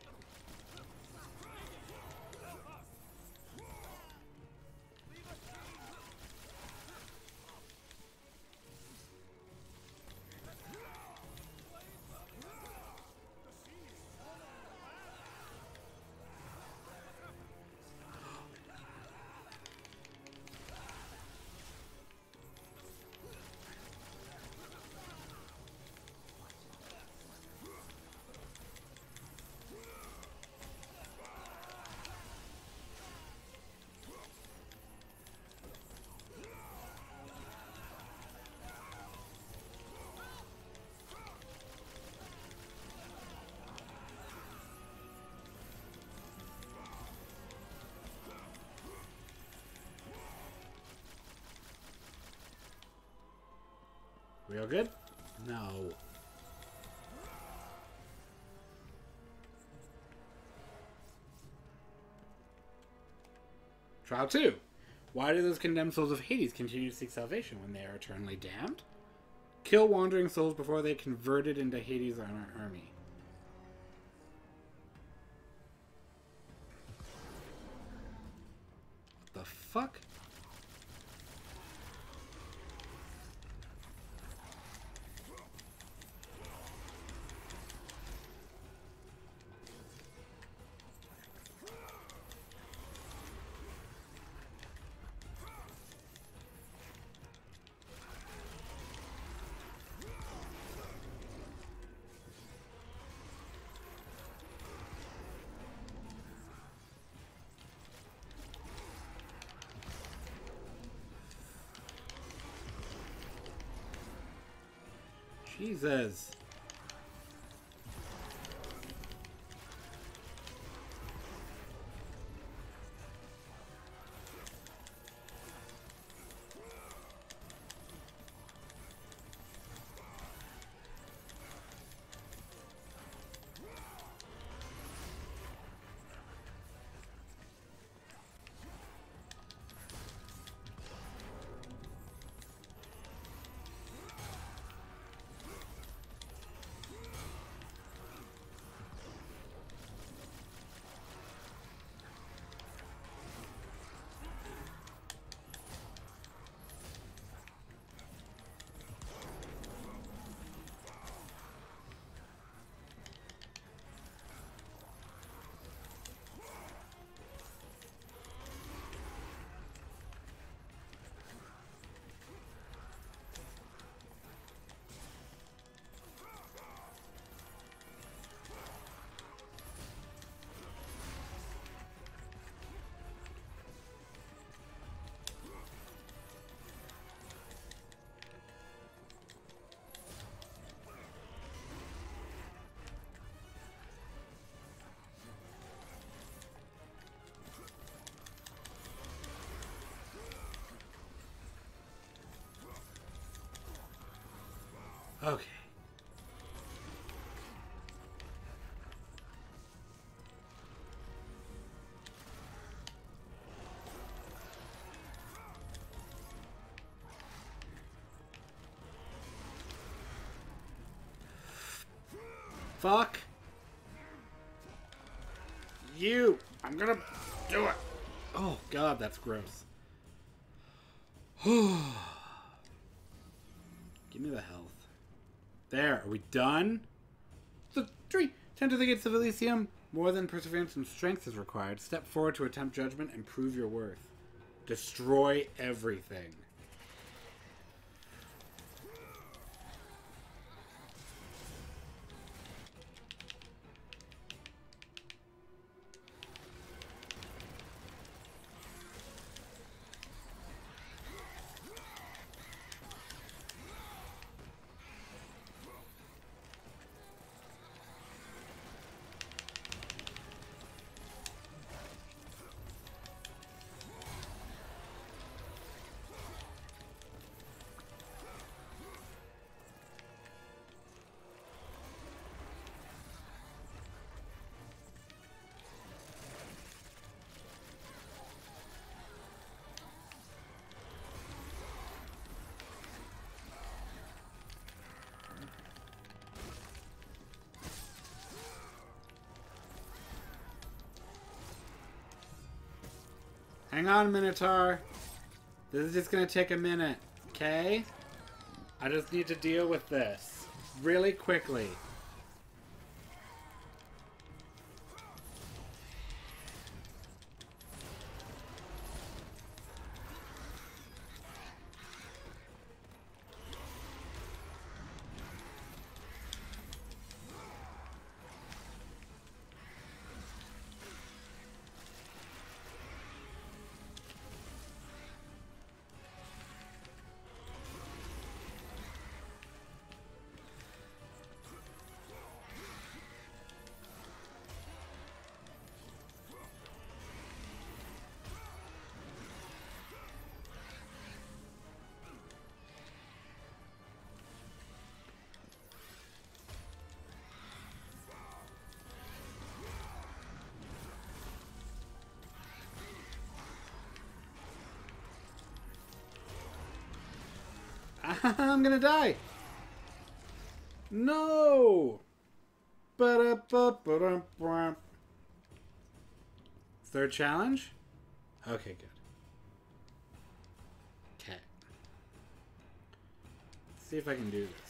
We all good? No. Trial 2. Why do those condemned souls of Hades continue to seek salvation when they are eternally damned? Kill wandering souls before they converted into Hades on our army. What the fuck? Jesus. Okay. Fuck. You. I'm gonna do it. Oh, God, that's gross. Give me the health. There. Are we done? The tree. Tend to the gates of Elysium. More than perseverance and strength is required. Step forward to attempt judgment and prove your worth. Destroy everything. Hang on, Minotaur. This is just gonna take a minute, okay? I just need to deal with this really quickly. I'm gonna die. No. Ba-da-ba-ba-da-ba. Third challenge? Okay, good. Okay. Let's see if I can do this.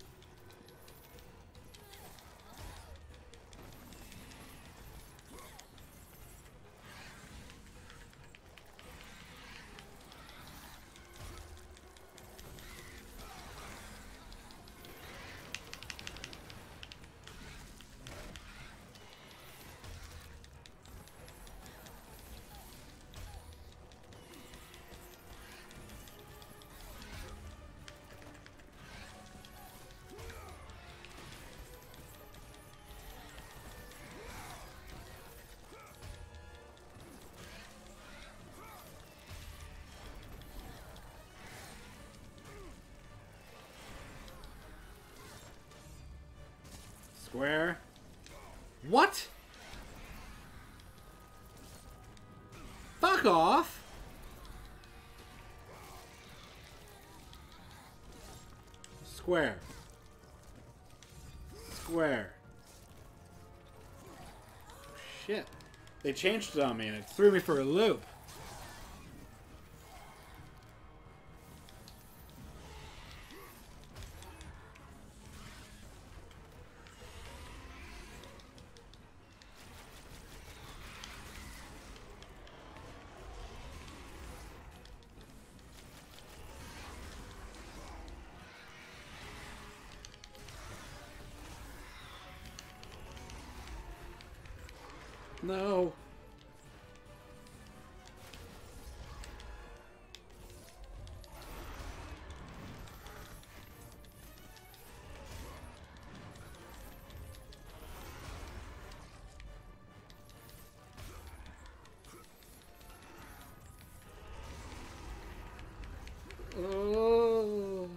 Square. What? Fuck off! Square. Square. Shit. They changed it on me and it threw me for a loop. No. Oh.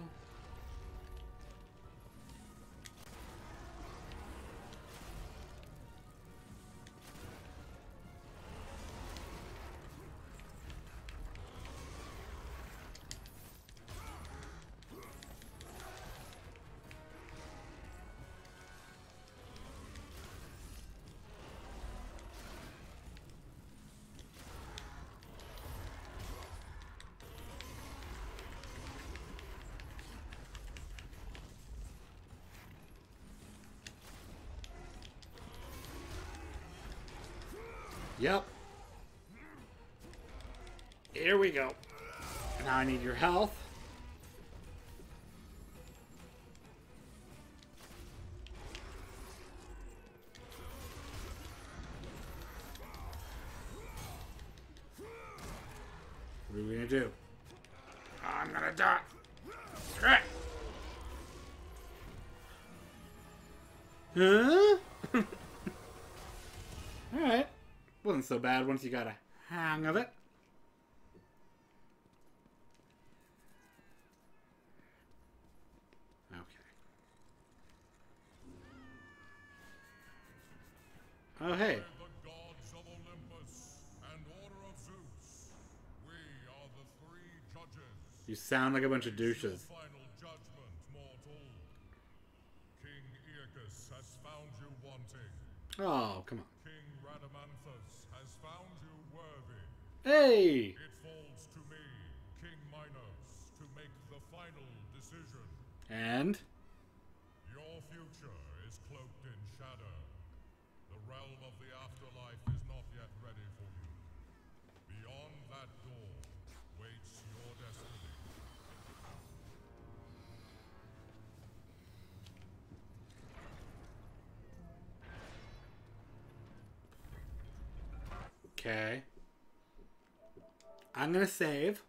Yep. Here we go. Now I need your health. What are we gonna do? I'm gonna die. Scratch. Huh? Alright. Wasn't so bad once you got a hang of it. Okay. Oh, hey. The gods of Olympus and Order of Zeus, we are the three judges. You sound like a bunch of douches. Final judgment, mortal. King Aeacus has found you wanting. Oh, come on. King Rhadamanthus has found you worthy. Hey! It falls to me, King Minos, to make the final decision. And? Your future is cloaked in shadow. The realm of the afterlife is not yet ready for you. Beyond that door waits your destiny. Okay. I'm gonna save.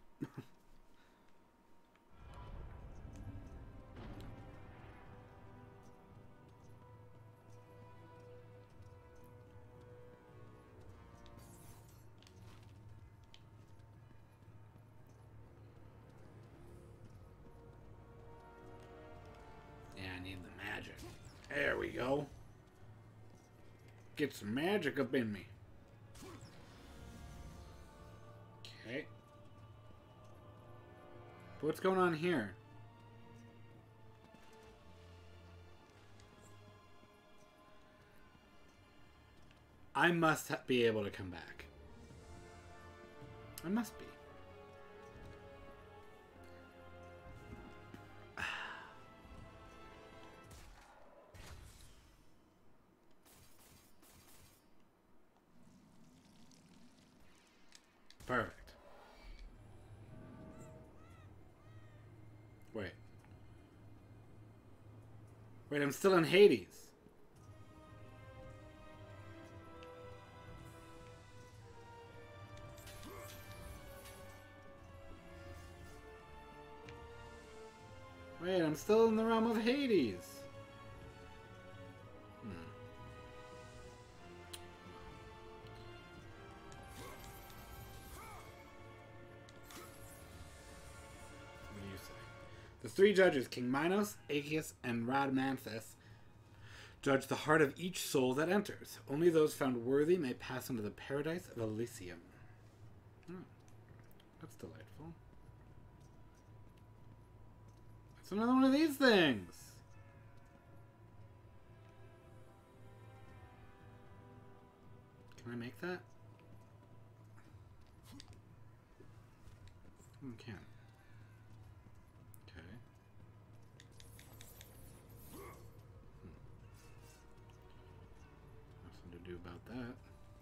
Yeah, I need the magic. There we go. Get some magic up in me. Okay. What's going on here? I must be able to come back. I must be. Perfect. Wait. Wait, I'm still in Hades. Wait, I'm still in the realm of Hades. What do you say? The three judges, King Minos, Aegeus, and Rhadamanthus, judge the heart of each soul that enters. Only those found worthy may pass into the paradise of Elysium. Oh, that's delightful. It's another one of these things. Can I make that? I can. Okay. Nothing to do about that.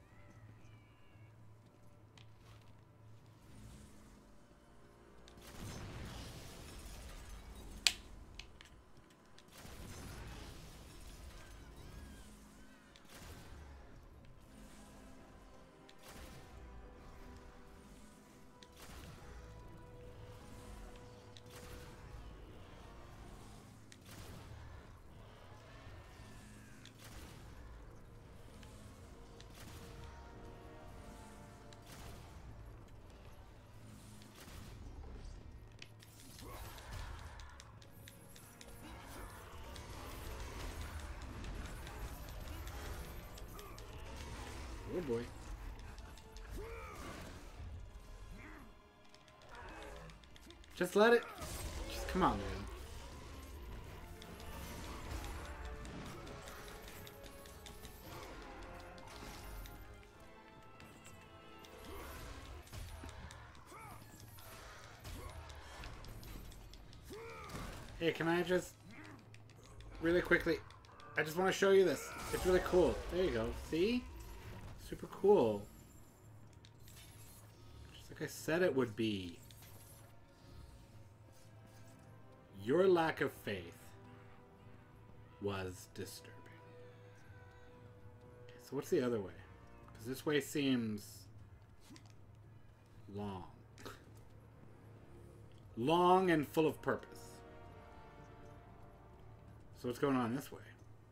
Oh boy. Just let it. Just come on, man. Hey, can I just really quickly? I just want to show you this. It's really cool. There you go. See? Super cool. Just like I said it would be. Your lack of faith was disturbing. Okay, so what's the other way? Because this way seems long. Long and full of purpose. So what's going on this way?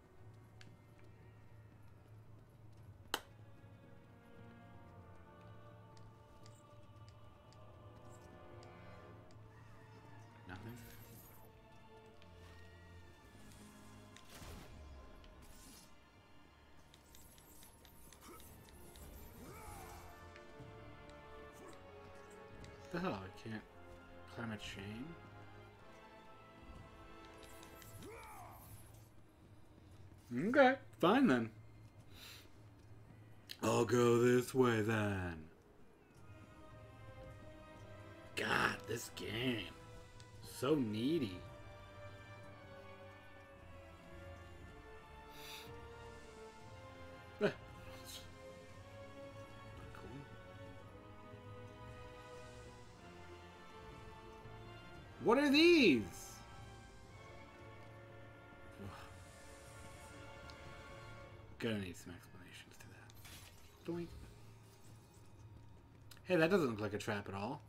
Nothing. What the hell? I can't climb a chain? Okay, fine then. I'll go this way then. God, this game. So needy. Cool. What are these? Gonna need some explanations to that. Doink. Hey, that doesn't look like a trap at all.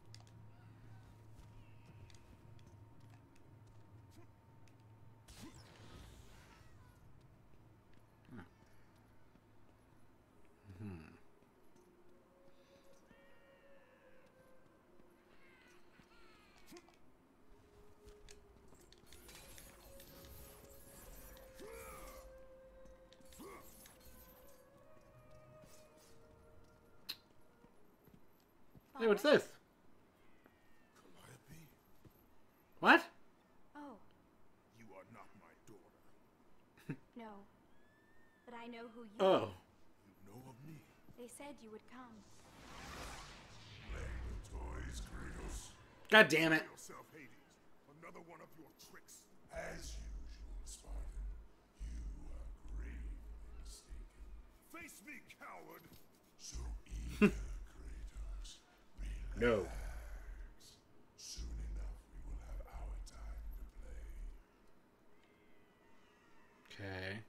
Hey, what's this? Calliope, What? Oh, you are not my daughter. no. But I know who you Oh. You know of me? They said you would come. Playing with toys, Kratos. God damn it. Yourself, Hades. Another one of your tricks. As usual, Spartan, you are gravely mistaken. Face me, coward! So eager, Kratos. Relax. No. Soon enough, we will have our time to play. Okay.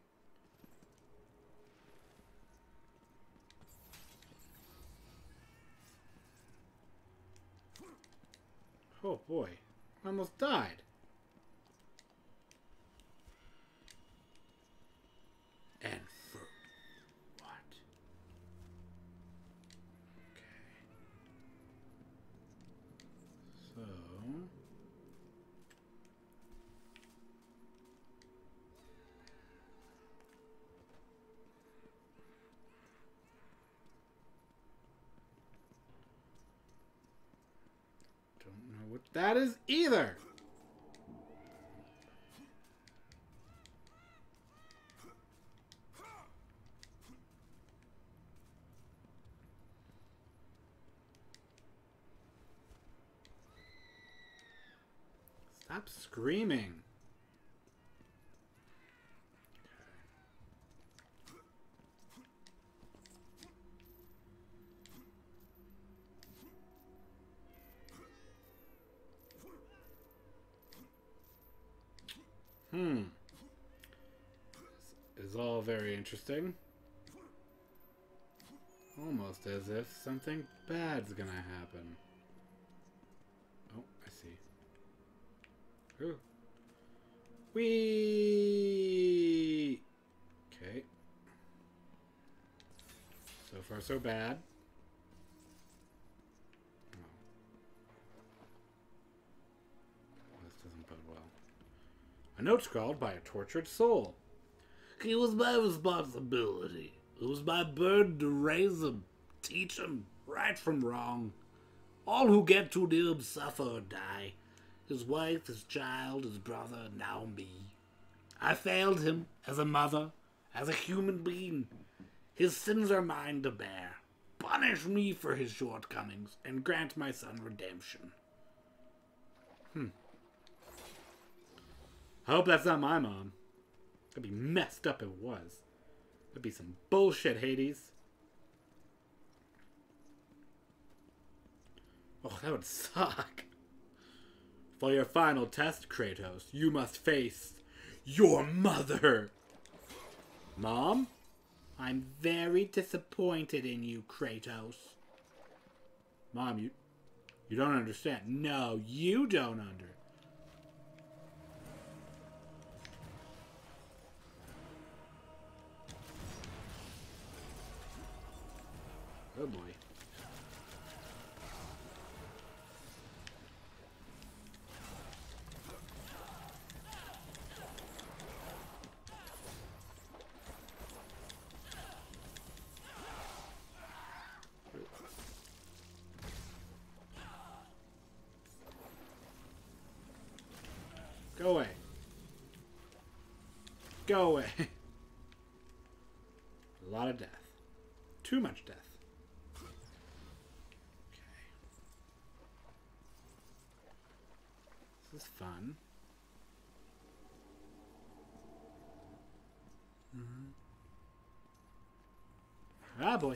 Oh boy. I almost died. And for what? Okay. So... Don't know what that is either. Stop screaming. This is all very interesting. Almost as if something bad's gonna happen. Oh, I see. Ooh. Whee! Okay. So far, so bad. Oh. This doesn't bode well. A note scrawled by a tortured soul. It was my responsibility. It was my burden to raise him, teach him right from wrong. All who get too near him suffer or die. His wife, his child, his brother, now me. I failed him as a mother, as a human being. His sins are mine to bear. Punish me for his shortcomings and grant my son redemption. I hope that's not my mom. That'd be messed up if it was. That'd be some bullshit, Hades. Oh, that would suck. For your final test, Kratos, you must face your mother. Mom? I'm very disappointed in you, Kratos. Mom, you don't understand. No, you don't understand. Oh boy. Go away. Go away. A lot of death. Too much death. This is fun. Ah, boy.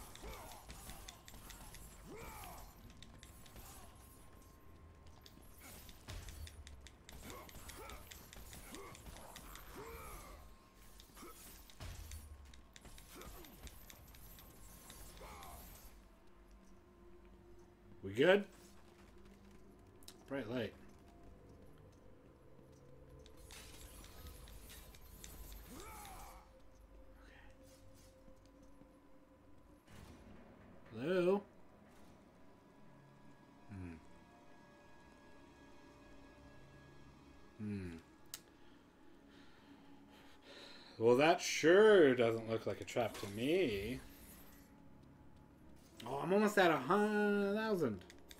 We good? Bright light. Hello? Well, that sure doesn't look like a trap to me. Oh, I'm almost at 100,000.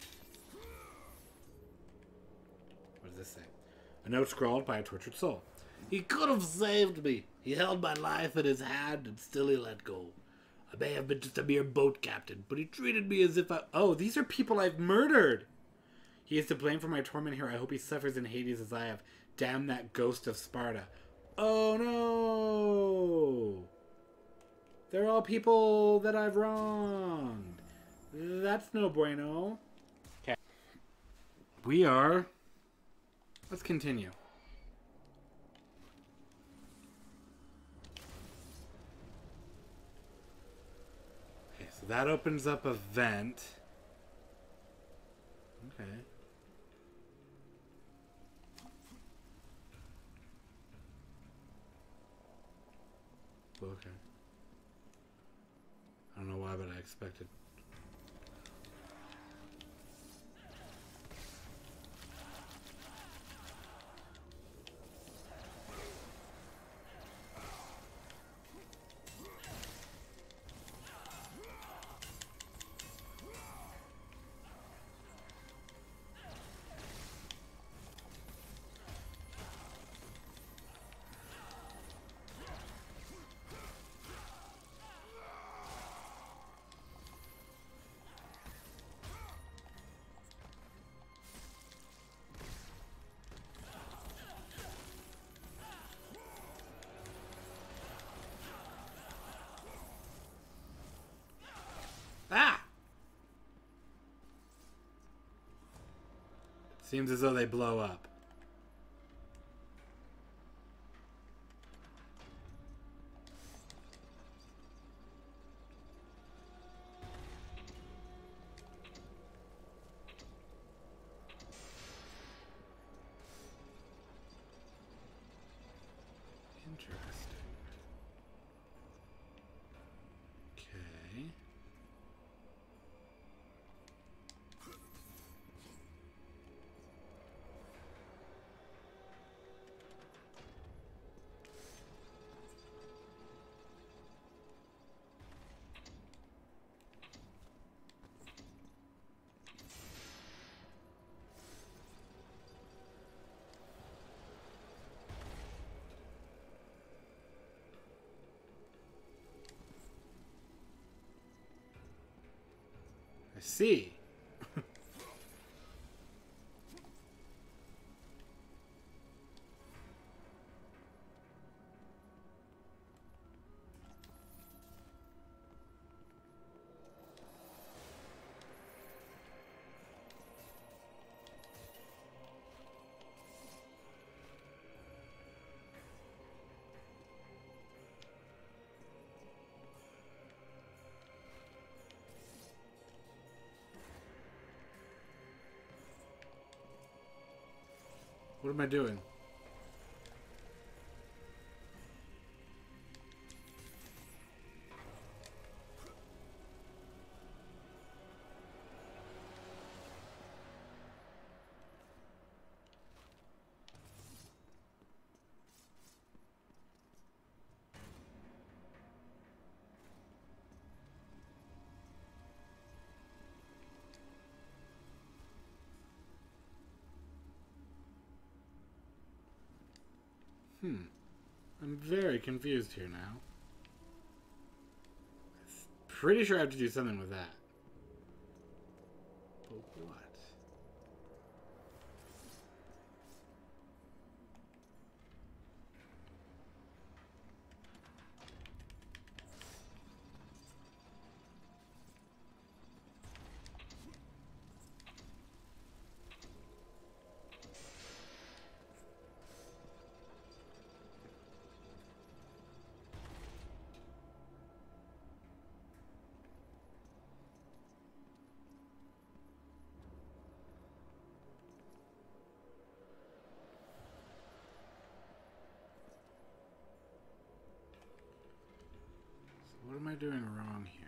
What does this say? A note scrawled by a tortured soul. He could have saved me. He held my life in his hand and still he let go. I may have been just a mere boat captain, but he treated me as if I... Oh, these are people I've murdered! He is to blame for my torment here. I hope he suffers in Hades as I have. Damn that ghost of Sparta. Oh no! They're all people that I've wronged. That's no bueno. Okay. We are... Let's continue. Okay, so that opens up a vent. Okay. Okay. I don't know why, but I expected. Ah! Seems as though they blow up. Interesting. Okay. I see. What am I doing? I'm very confused here now. Pretty sure I have to do something with that. But what? What am I doing wrong here?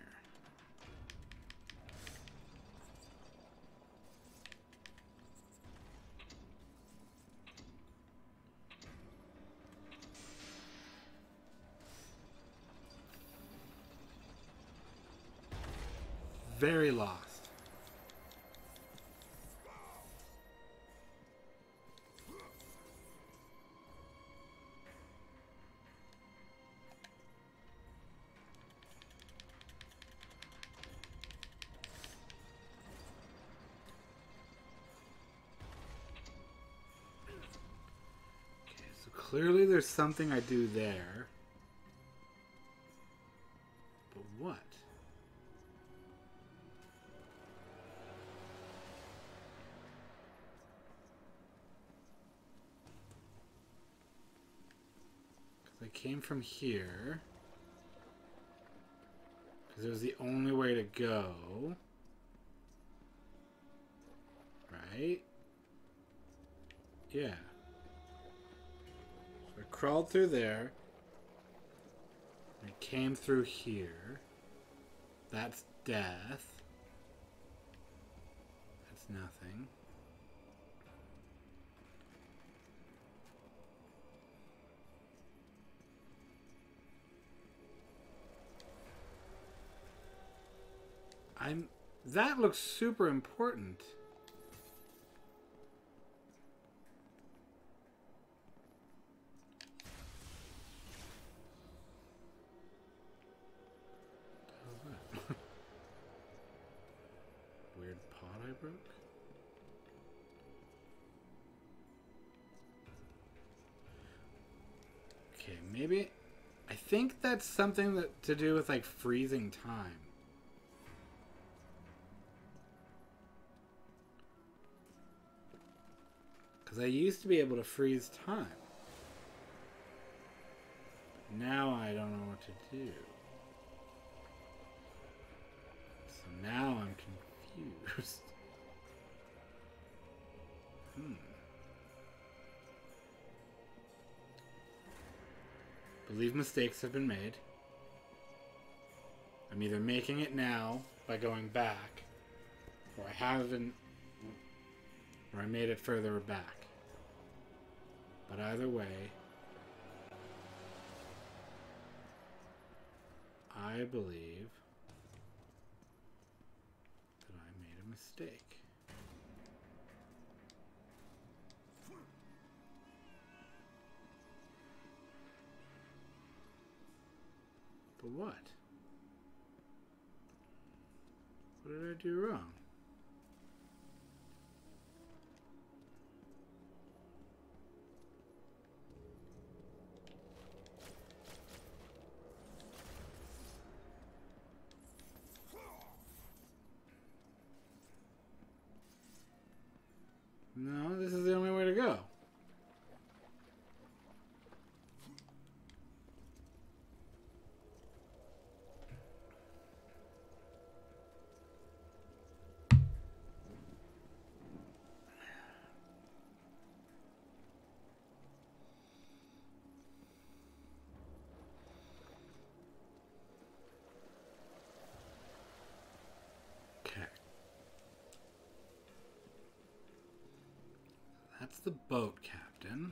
Very lost. clearly there's something I do there. But what? Because I came from here. Because it was the only way to go. Right? Yeah. So I crawled through there. I came through here. That's death. That's nothing. That looks super important. Weird pot I broke? Okay, maybe... I think that's something to do with, like, freezing time. Because I used to be able to freeze time. But now I don't know what to do. So now I'm confused. Believe mistakes have been made. I'm either making it now by going back, or I haven't, or I made it further back. But either way, I believe that I made a mistake. But what? What did I do wrong? No, this is the only way to go. That's the boat captain.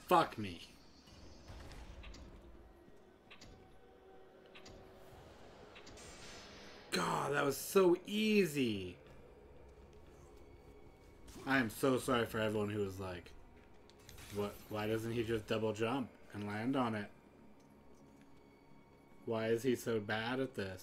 Fuck me. God, that was so easy. I am so sorry for everyone who was like, "What? Why doesn't he just double jump and land on it? Why is he so bad at this?"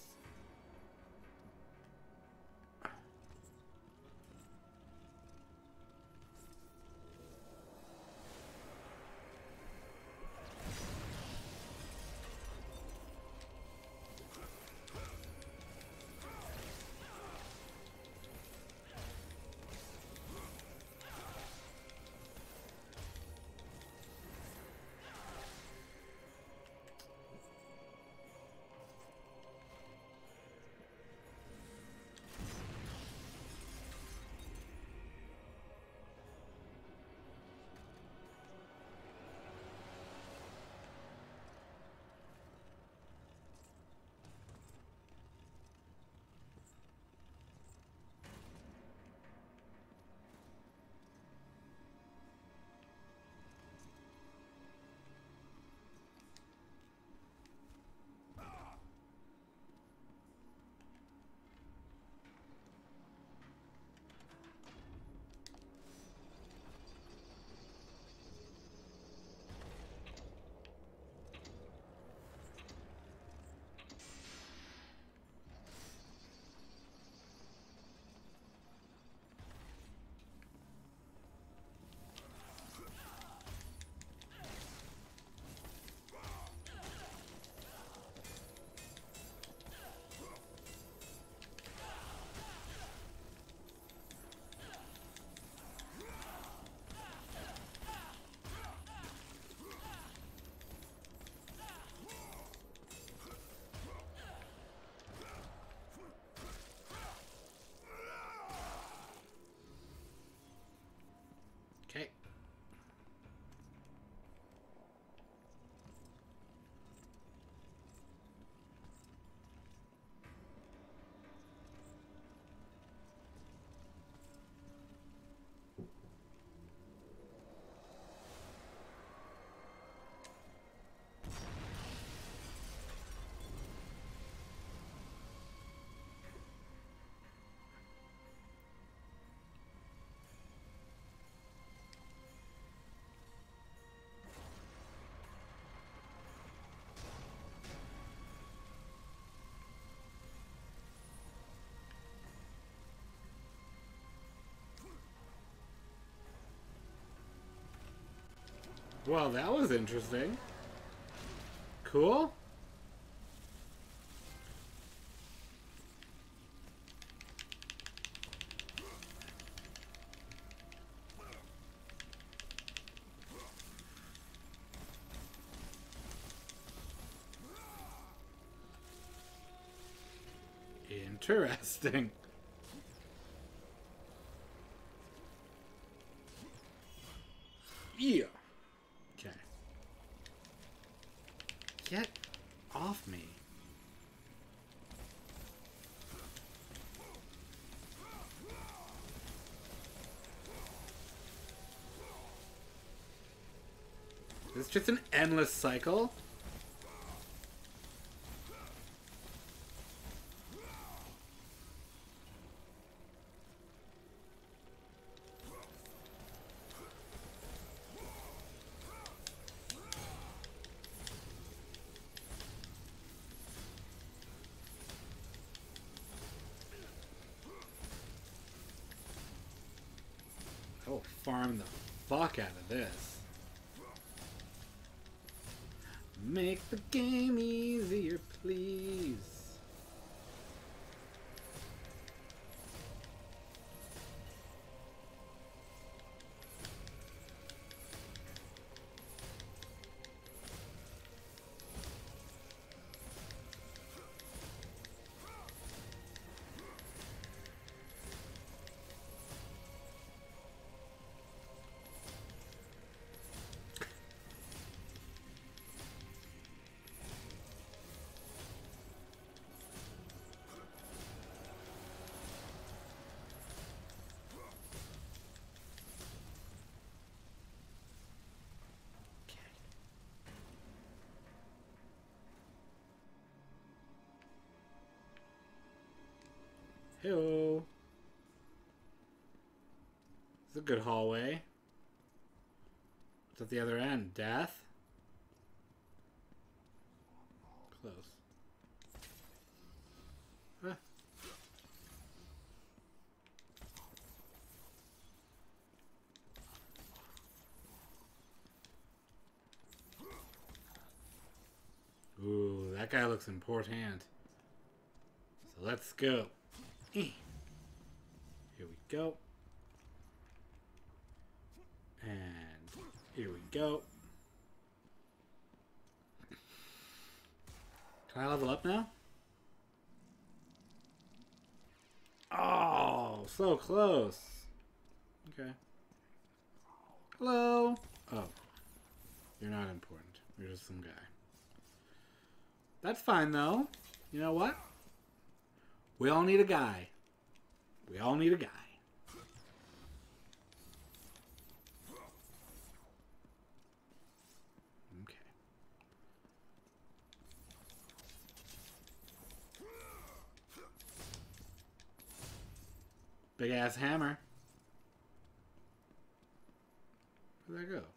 Okay. Well, that was interesting. Cool. Interesting. Yeah. Okay. Get off me. It's just an endless cycle. I will farm the fuck out of this. Make the game easier, please. Hey-oh. It's a good hallway. What's at the other end? Death? Close. Huh. Ooh, that guy looks important. So let's go. Here we go. And here we go. Can I level up now? Oh, so close. Okay. Hello. Oh, you're not important. You're just some guy. That's fine, though. You know what? We all need a guy. We all need a guy. Okay. Big ass hammer. Where'd that go?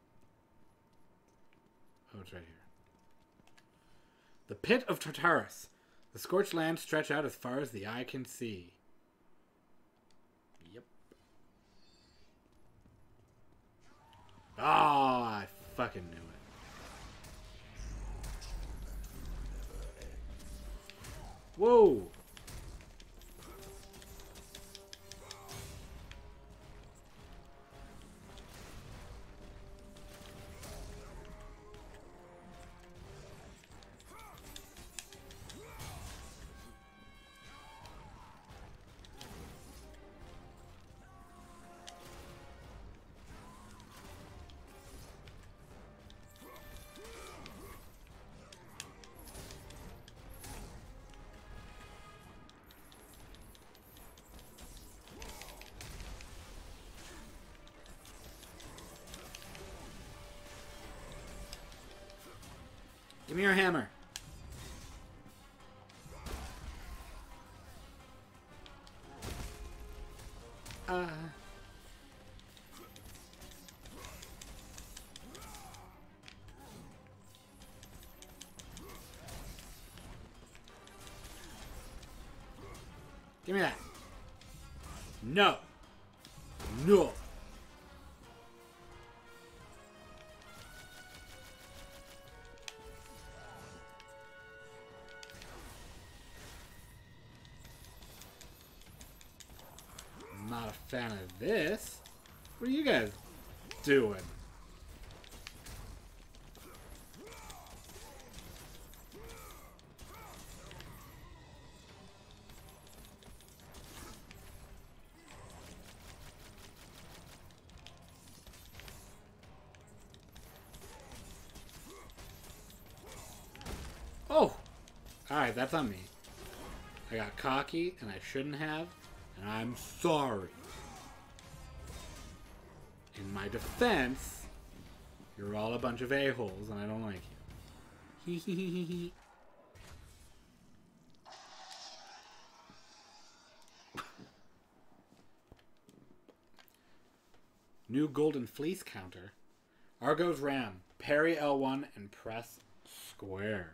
Oh, it's right here. The Pit of Tartarus. The scorched lands stretch out as far as the eye can see. Yep. Oh, I fucking knew it. Whoa. Give me your hammer. Give me that. No. No. Not a fan of this. What are you guys doing? Oh! Alright, that's on me. I got cocky, and I shouldn't have, and I'm sorry. In my defense, you're all a bunch of a-holes, and I don't like you. Hee hee hee hee hee. New golden fleece counter. Argo's Ram. Parry L1 and press square.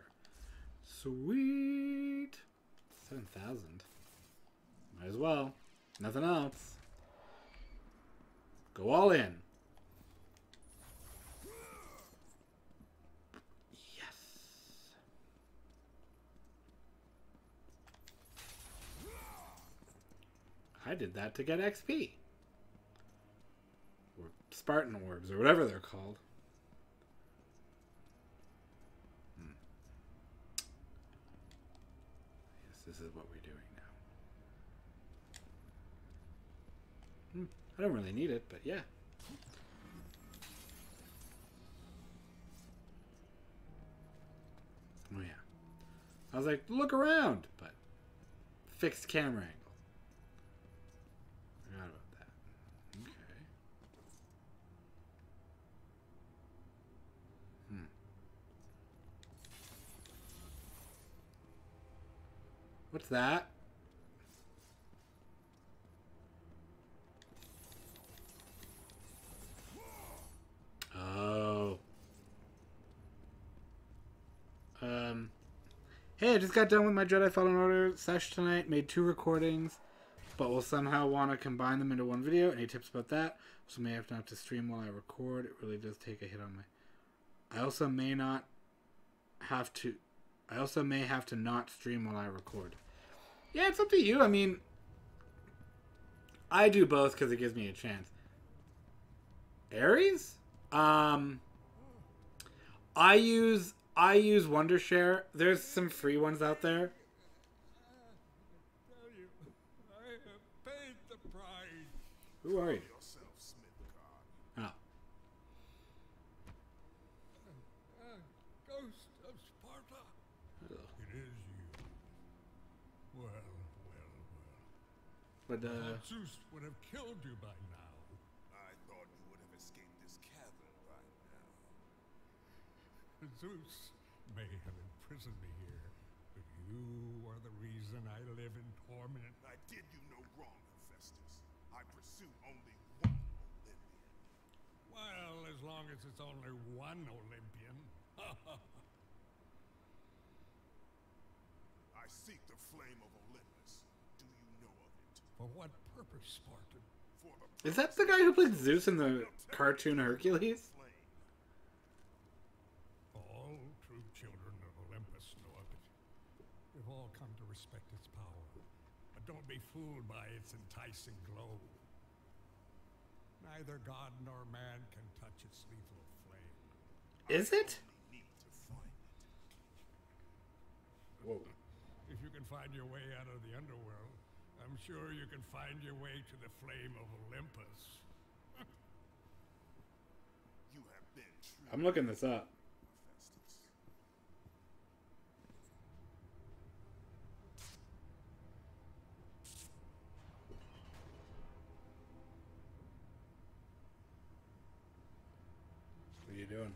Sweet. 7,000. Might as well. Nothing else. Go all in. Yes. I did that to get XP. Or Spartan orbs, or whatever they're called. Yes, this is what we're doing now. I don't really need it, but yeah. Oh yeah. I was like, look around, but fixed camera angle. Forgot about that. Okay. What's that? Hey, I just got done with my Jedi Fallen Order session tonight. Made 2 recordings, but will somehow want to combine them into one video. Any tips about that? So may have not to stream while I record. It really does take a hit on my... I also may have to not stream while I record. Yeah, it's up to you. I mean, I do both because it gives me a chance. Aries? I use Wondershare. There's some free ones out there. I tell you, I have paid the price. Who are you? Yourself, Smithcard. Oh. Ghost of Sparta. It is you. Well. But Zeus would have killed you by now. I thought you would have escaped this cavern by now. Zeus may have imprisoned me here, but you are the reason I live in torment. I did you no wrong, Hephaestus. I pursue only one Olympian. Well, as long as it's only one Olympian. I seek the flame of Olympus. Do you know of it? For what purpose, Spartan? For the is that the guy who played Zeus in the cartoon Hercules? flame. All true children of Olympus know of it. We've all come to respect its power, but don't be fooled by its enticing glow. Neither God nor man can touch its lethal flame. Is it? Need to find it. Whoa. If you can find your way out of the underworld, I'm sure you can find your way to the flame of Olympus. You have been true, I'm looking this up. Hephaestus. What are you doing?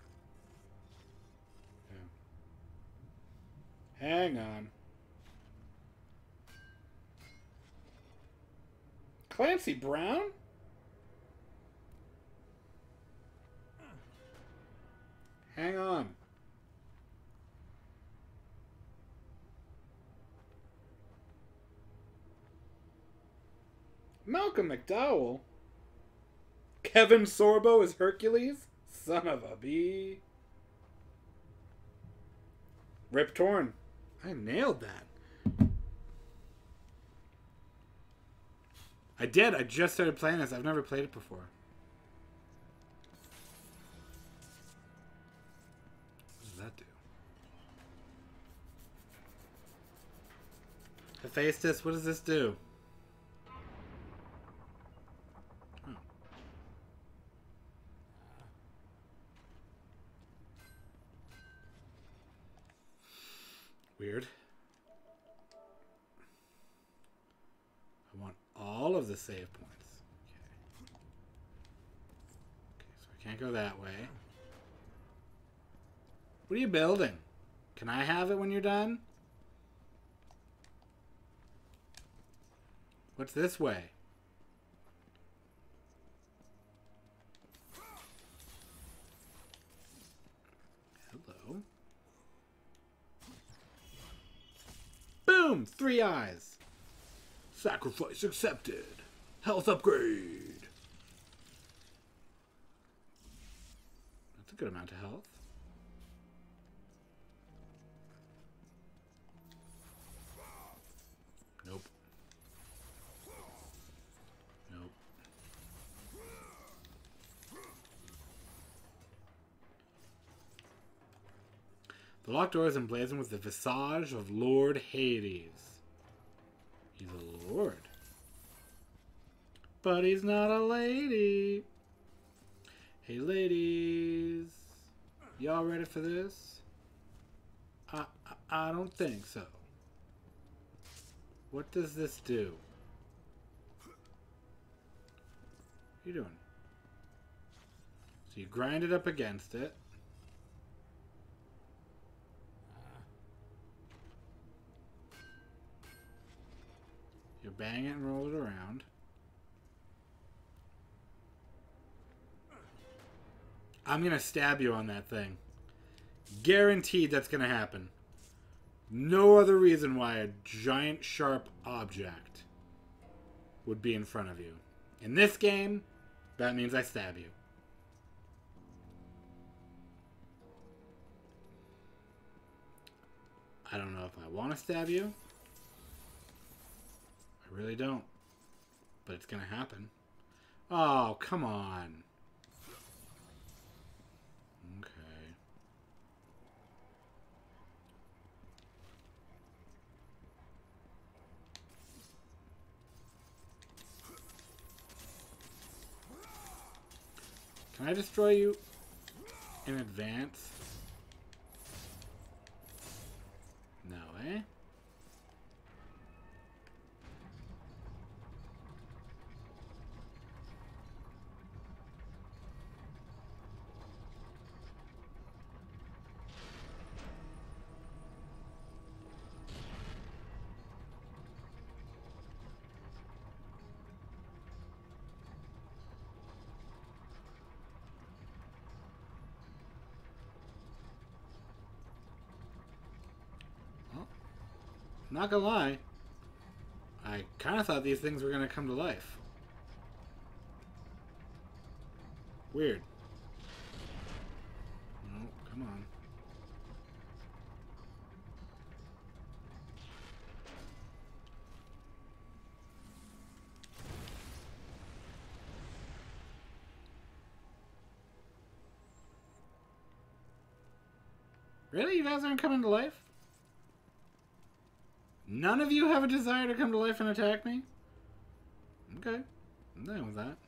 Yeah. Hang on. Clancy Brown? Hang on. Malcolm McDowell? Kevin Sorbo is Hercules? Son of a bee. Rip Torn. I nailed that. I did. I just started playing this. I've never played it before. What does that do? Hephaestus, what does this do? Oh. Weird. I want all of the save points. Okay, so I can't go that way. What are you building? Can I have it when you're done? What's this way? Hello. Boom! 3 eyes. Sacrifice accepted. Health upgrade. That's a good amount of health. Nope. Nope. The locked door is emblazoned with the visage of Lord Hades. He's a lord. But he's not a lady. Hey ladies. Y'all ready for this? I don't think so. What does this do? What are you doing? So you grind it up against it. You bang it and roll it around. I'm gonna stab you on that thing. Guaranteed that's gonna happen. No other reason why a giant sharp object would be in front of you. In this game, that means I stab you. I don't know if I want to stab you. I really don't. But it's gonna happen. Oh, come on. Okay. Can I destroy you in advance? No, eh? Not gonna lie, I kind of thought these things were gonna come to life. Weird. No, come on. Really? You guys aren't coming to life? None of you have a desire to come to life and attack me? Okay. I'm down with that.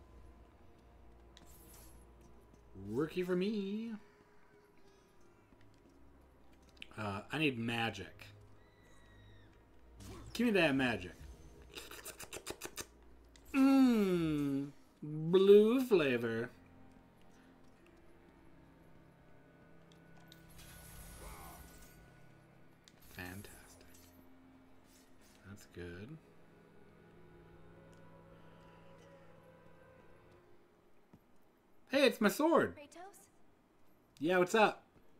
Worky for me. I need magic. Give me that magic. Mmm. Blue flavor. Fantastic. That's good. Hey, it's my sword. Kratos? Yeah, what's up?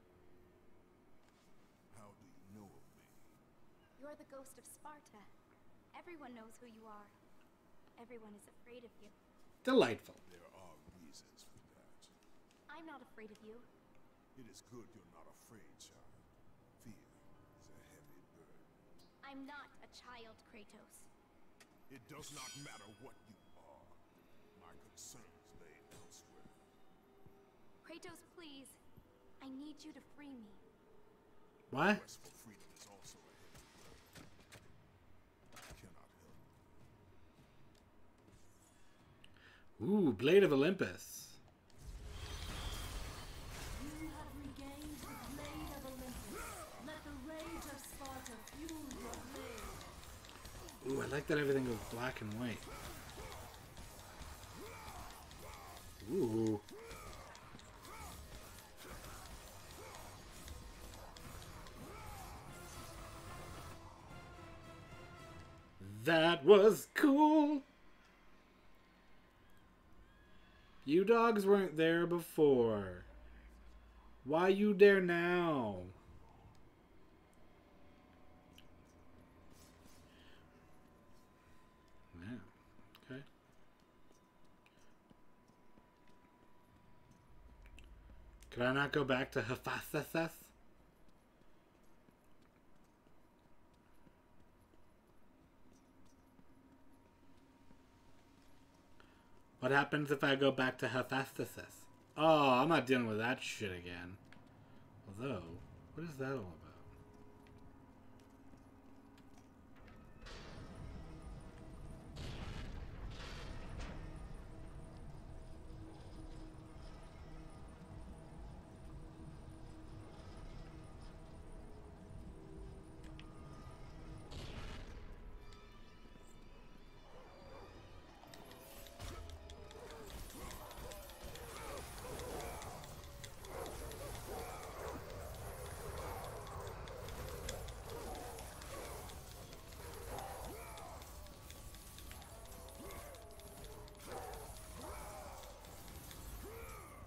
How do you know of me? You're the ghost of Sparta. Everyone knows who you are. Everyone is afraid of you. Delightful. There are reasons for that. I'm not afraid of you. It is good you're not afraid, child. Fear is a heavy burden. I'm not a child, Kratos. It does not matter what you are. My concerns lay elsewhere. Kratos, please. I need you to free me. What? Quest for freedom is also a heavy burden. I cannot help you. Ooh, Blade of Olympus. You have regained the blade of Olympus. Let the rage of Sparta fuel your blade. Ooh, I like that everything goes black and white. Ooh. That was cool. You dogs weren't there before. Why you there now? Yeah. Okay. Could I not go back to Hephaestus? What happens if I go back to Hephaestus? Oh, I'm not dealing with that shit again. Although, what is that all about?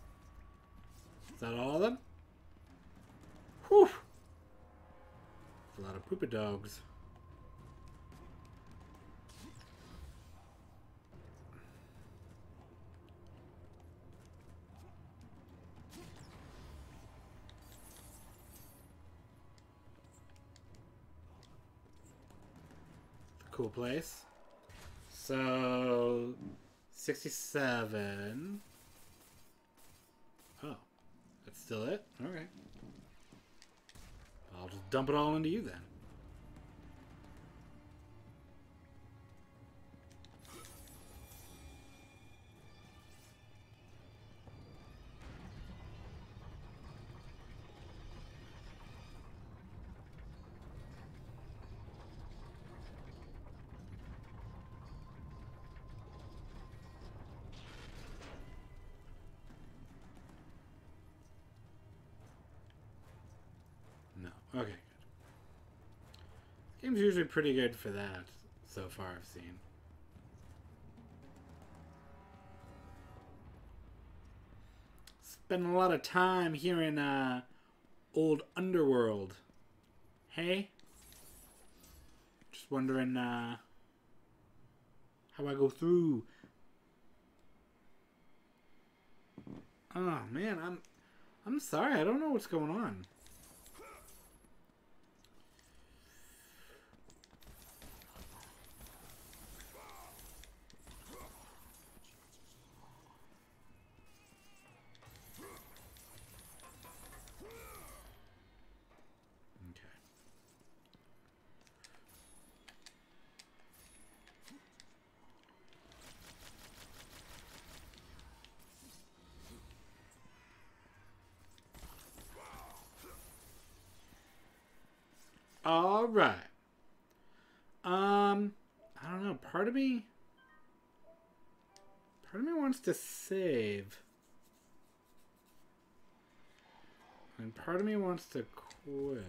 Is that all of them? Whew. Poopa dogs. Cool place. So 67. Oh, that's still it? Okay. I'll just dump it all into you then. No. Okay, good. Game's usually pretty good for that, so far I've seen. Spend a lot of time here in old Underworld. Hey? Just wondering how I go through. Oh man, I'm sorry, I don't know what's going on. All right. I don't know. Part of me wants to save. And part of me wants to quit.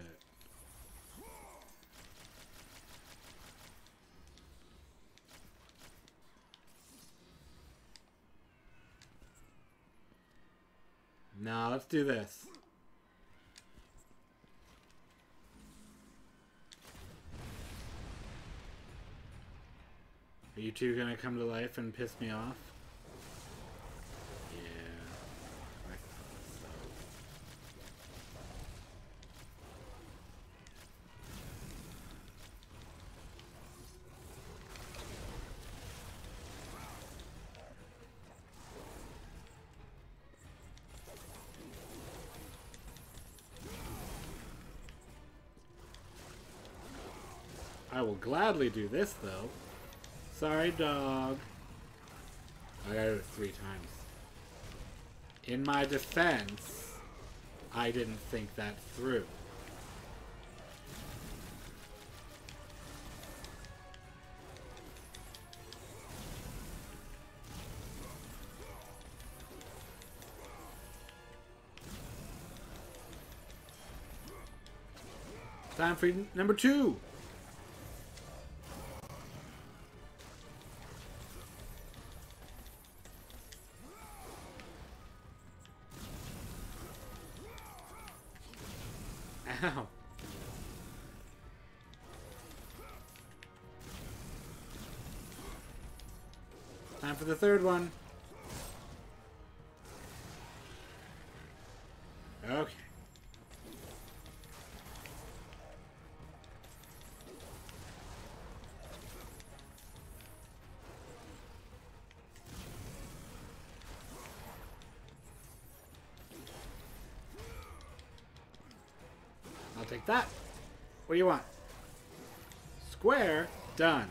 No, let's do this. Are you two gonna come to life and piss me off? Yeah, I thought so. I will gladly do this, though. Sorry, dog. I got it 3 times. In my defense, I didn't think that through. Time for number 2. Ow. Time for the 3rd one. Okay. I'll take that. What do you want? Square. Done.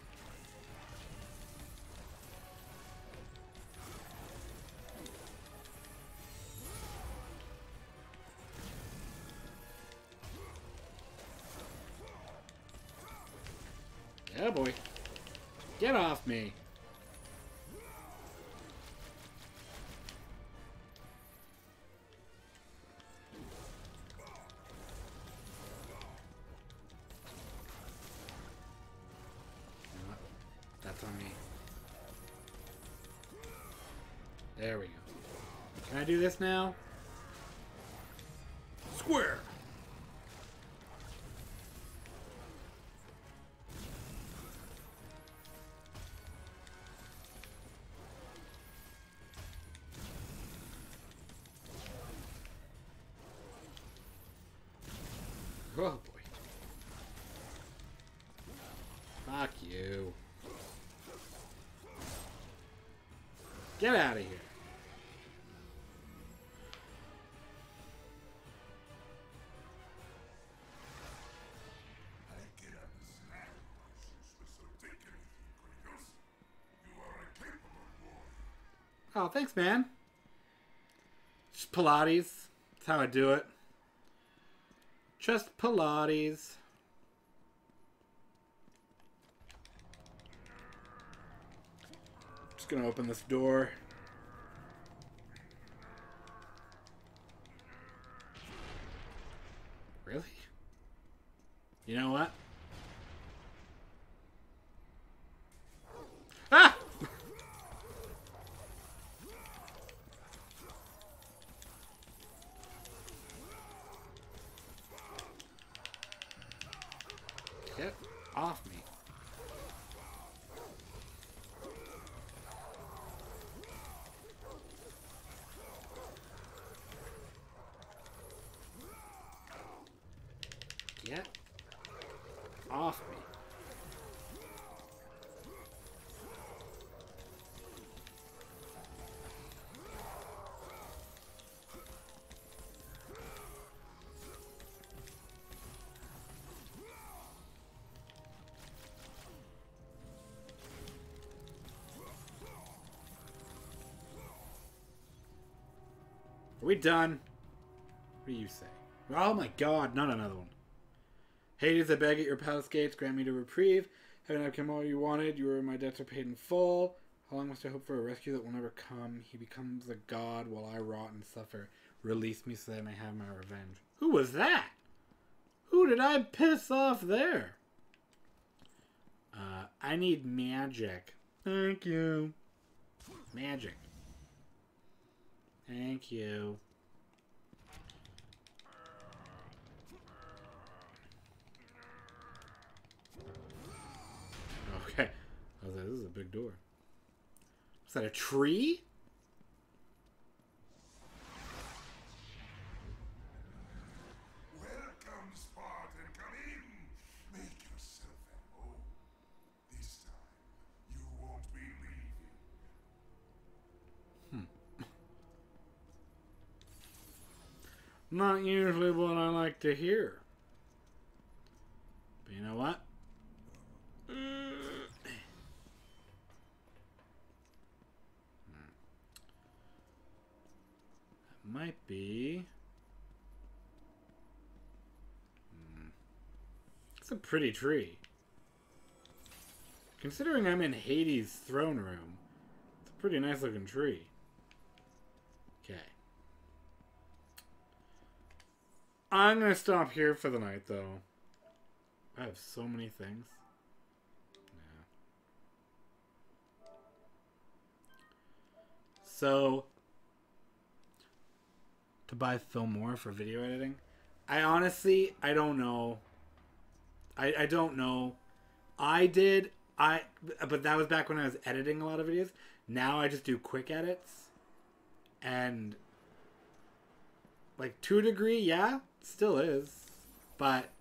Yeah, boy. Get off me. That's on me. There we go. Can I do this now? Square. Oh boy. Fuck you. Get out of here. I can understand why Zeus was so taken with you, Kratos. You are a capable warrior. Oh, thanks, man. Just Pilates. That's how I do it. Just Pilates. Just gonna open this door. Really? You know what? Ah! Get off me. Get off me. Are we done? What do you say? Oh my god, not another one. Hades, I beg at your palace gates, grant me to reprieve. Having not come all you wanted, my debts are paid in full. How long must I hope for a rescue that will never come? He becomes a god while I rot and suffer. Release me so that I may have my revenge. Who was that? Who did I piss off there? I need magic. Thank you. Magic. Thank you. Okay. I was like, this is a big door. Is that a tree? Welcome, Spartan. Come in. Make yourself at home. This time, you won't be leaving. Not usually what I like to hear. But you know what? That might be... It's a pretty tree. Considering I'm in Hades' throne room, it's a pretty nice looking tree. Okay. I'm gonna stop here for the night, though. I have so many things. Yeah. So, to buy Filmora for video editing, I honestly, I don't know. I don't know. But that was back when I was editing a lot of videos. Now I just do quick edits. And, like, to a degree, yeah, still is. But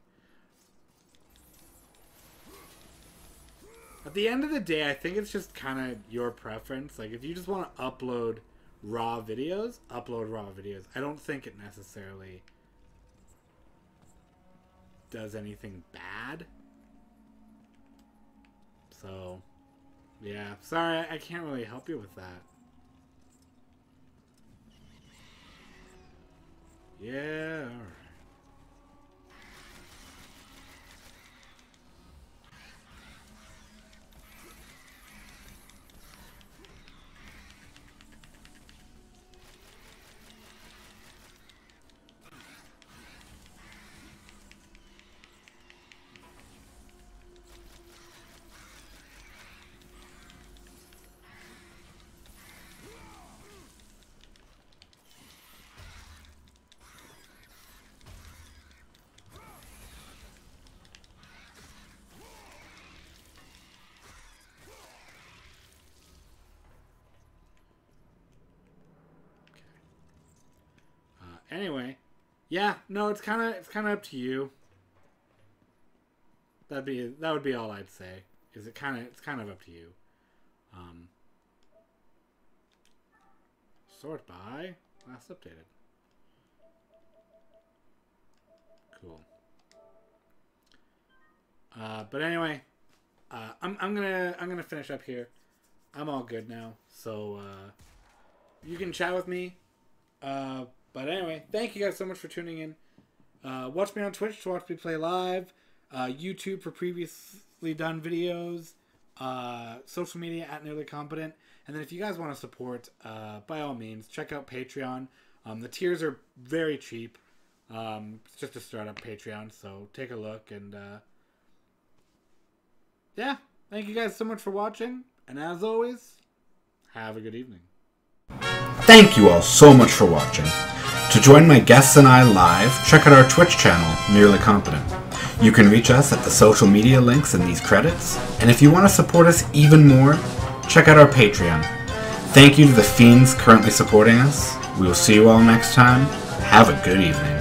at the end of the day, I think it's just kind of your preference. Like, if you just want to upload raw videos, upload raw videos. I don't think it necessarily does anything bad. So, yeah. Sorry, I can't really help you with that. Yeah, alright. Anyway, Yeah, no, it's kind of up to you. That would be all I'd say. It's kind of up to you. Sort by last updated. Cool. But anyway, I'm gonna finish up here. I'm all good now, so you can chat with me. But anyway, thank you guys so much for tuning in. Watch me on Twitch to watch me play live. YouTube for previously done videos. Social media at NearlyCompetent. And then if you guys want to support, by all means, check out Patreon. The tiers are very cheap. It's just a startup Patreon, so take a look. And yeah, thank you guys so much for watching. And as always, have a good evening. Thank you all so much for watching. To join my guests and I live, check out our Twitch channel, NearlyCompetent. You can reach us at the social media links in these credits, and if you want to support us even more, check out our Patreon. Thank you to the fiends currently supporting us. We will see you all next time. Have a good evening.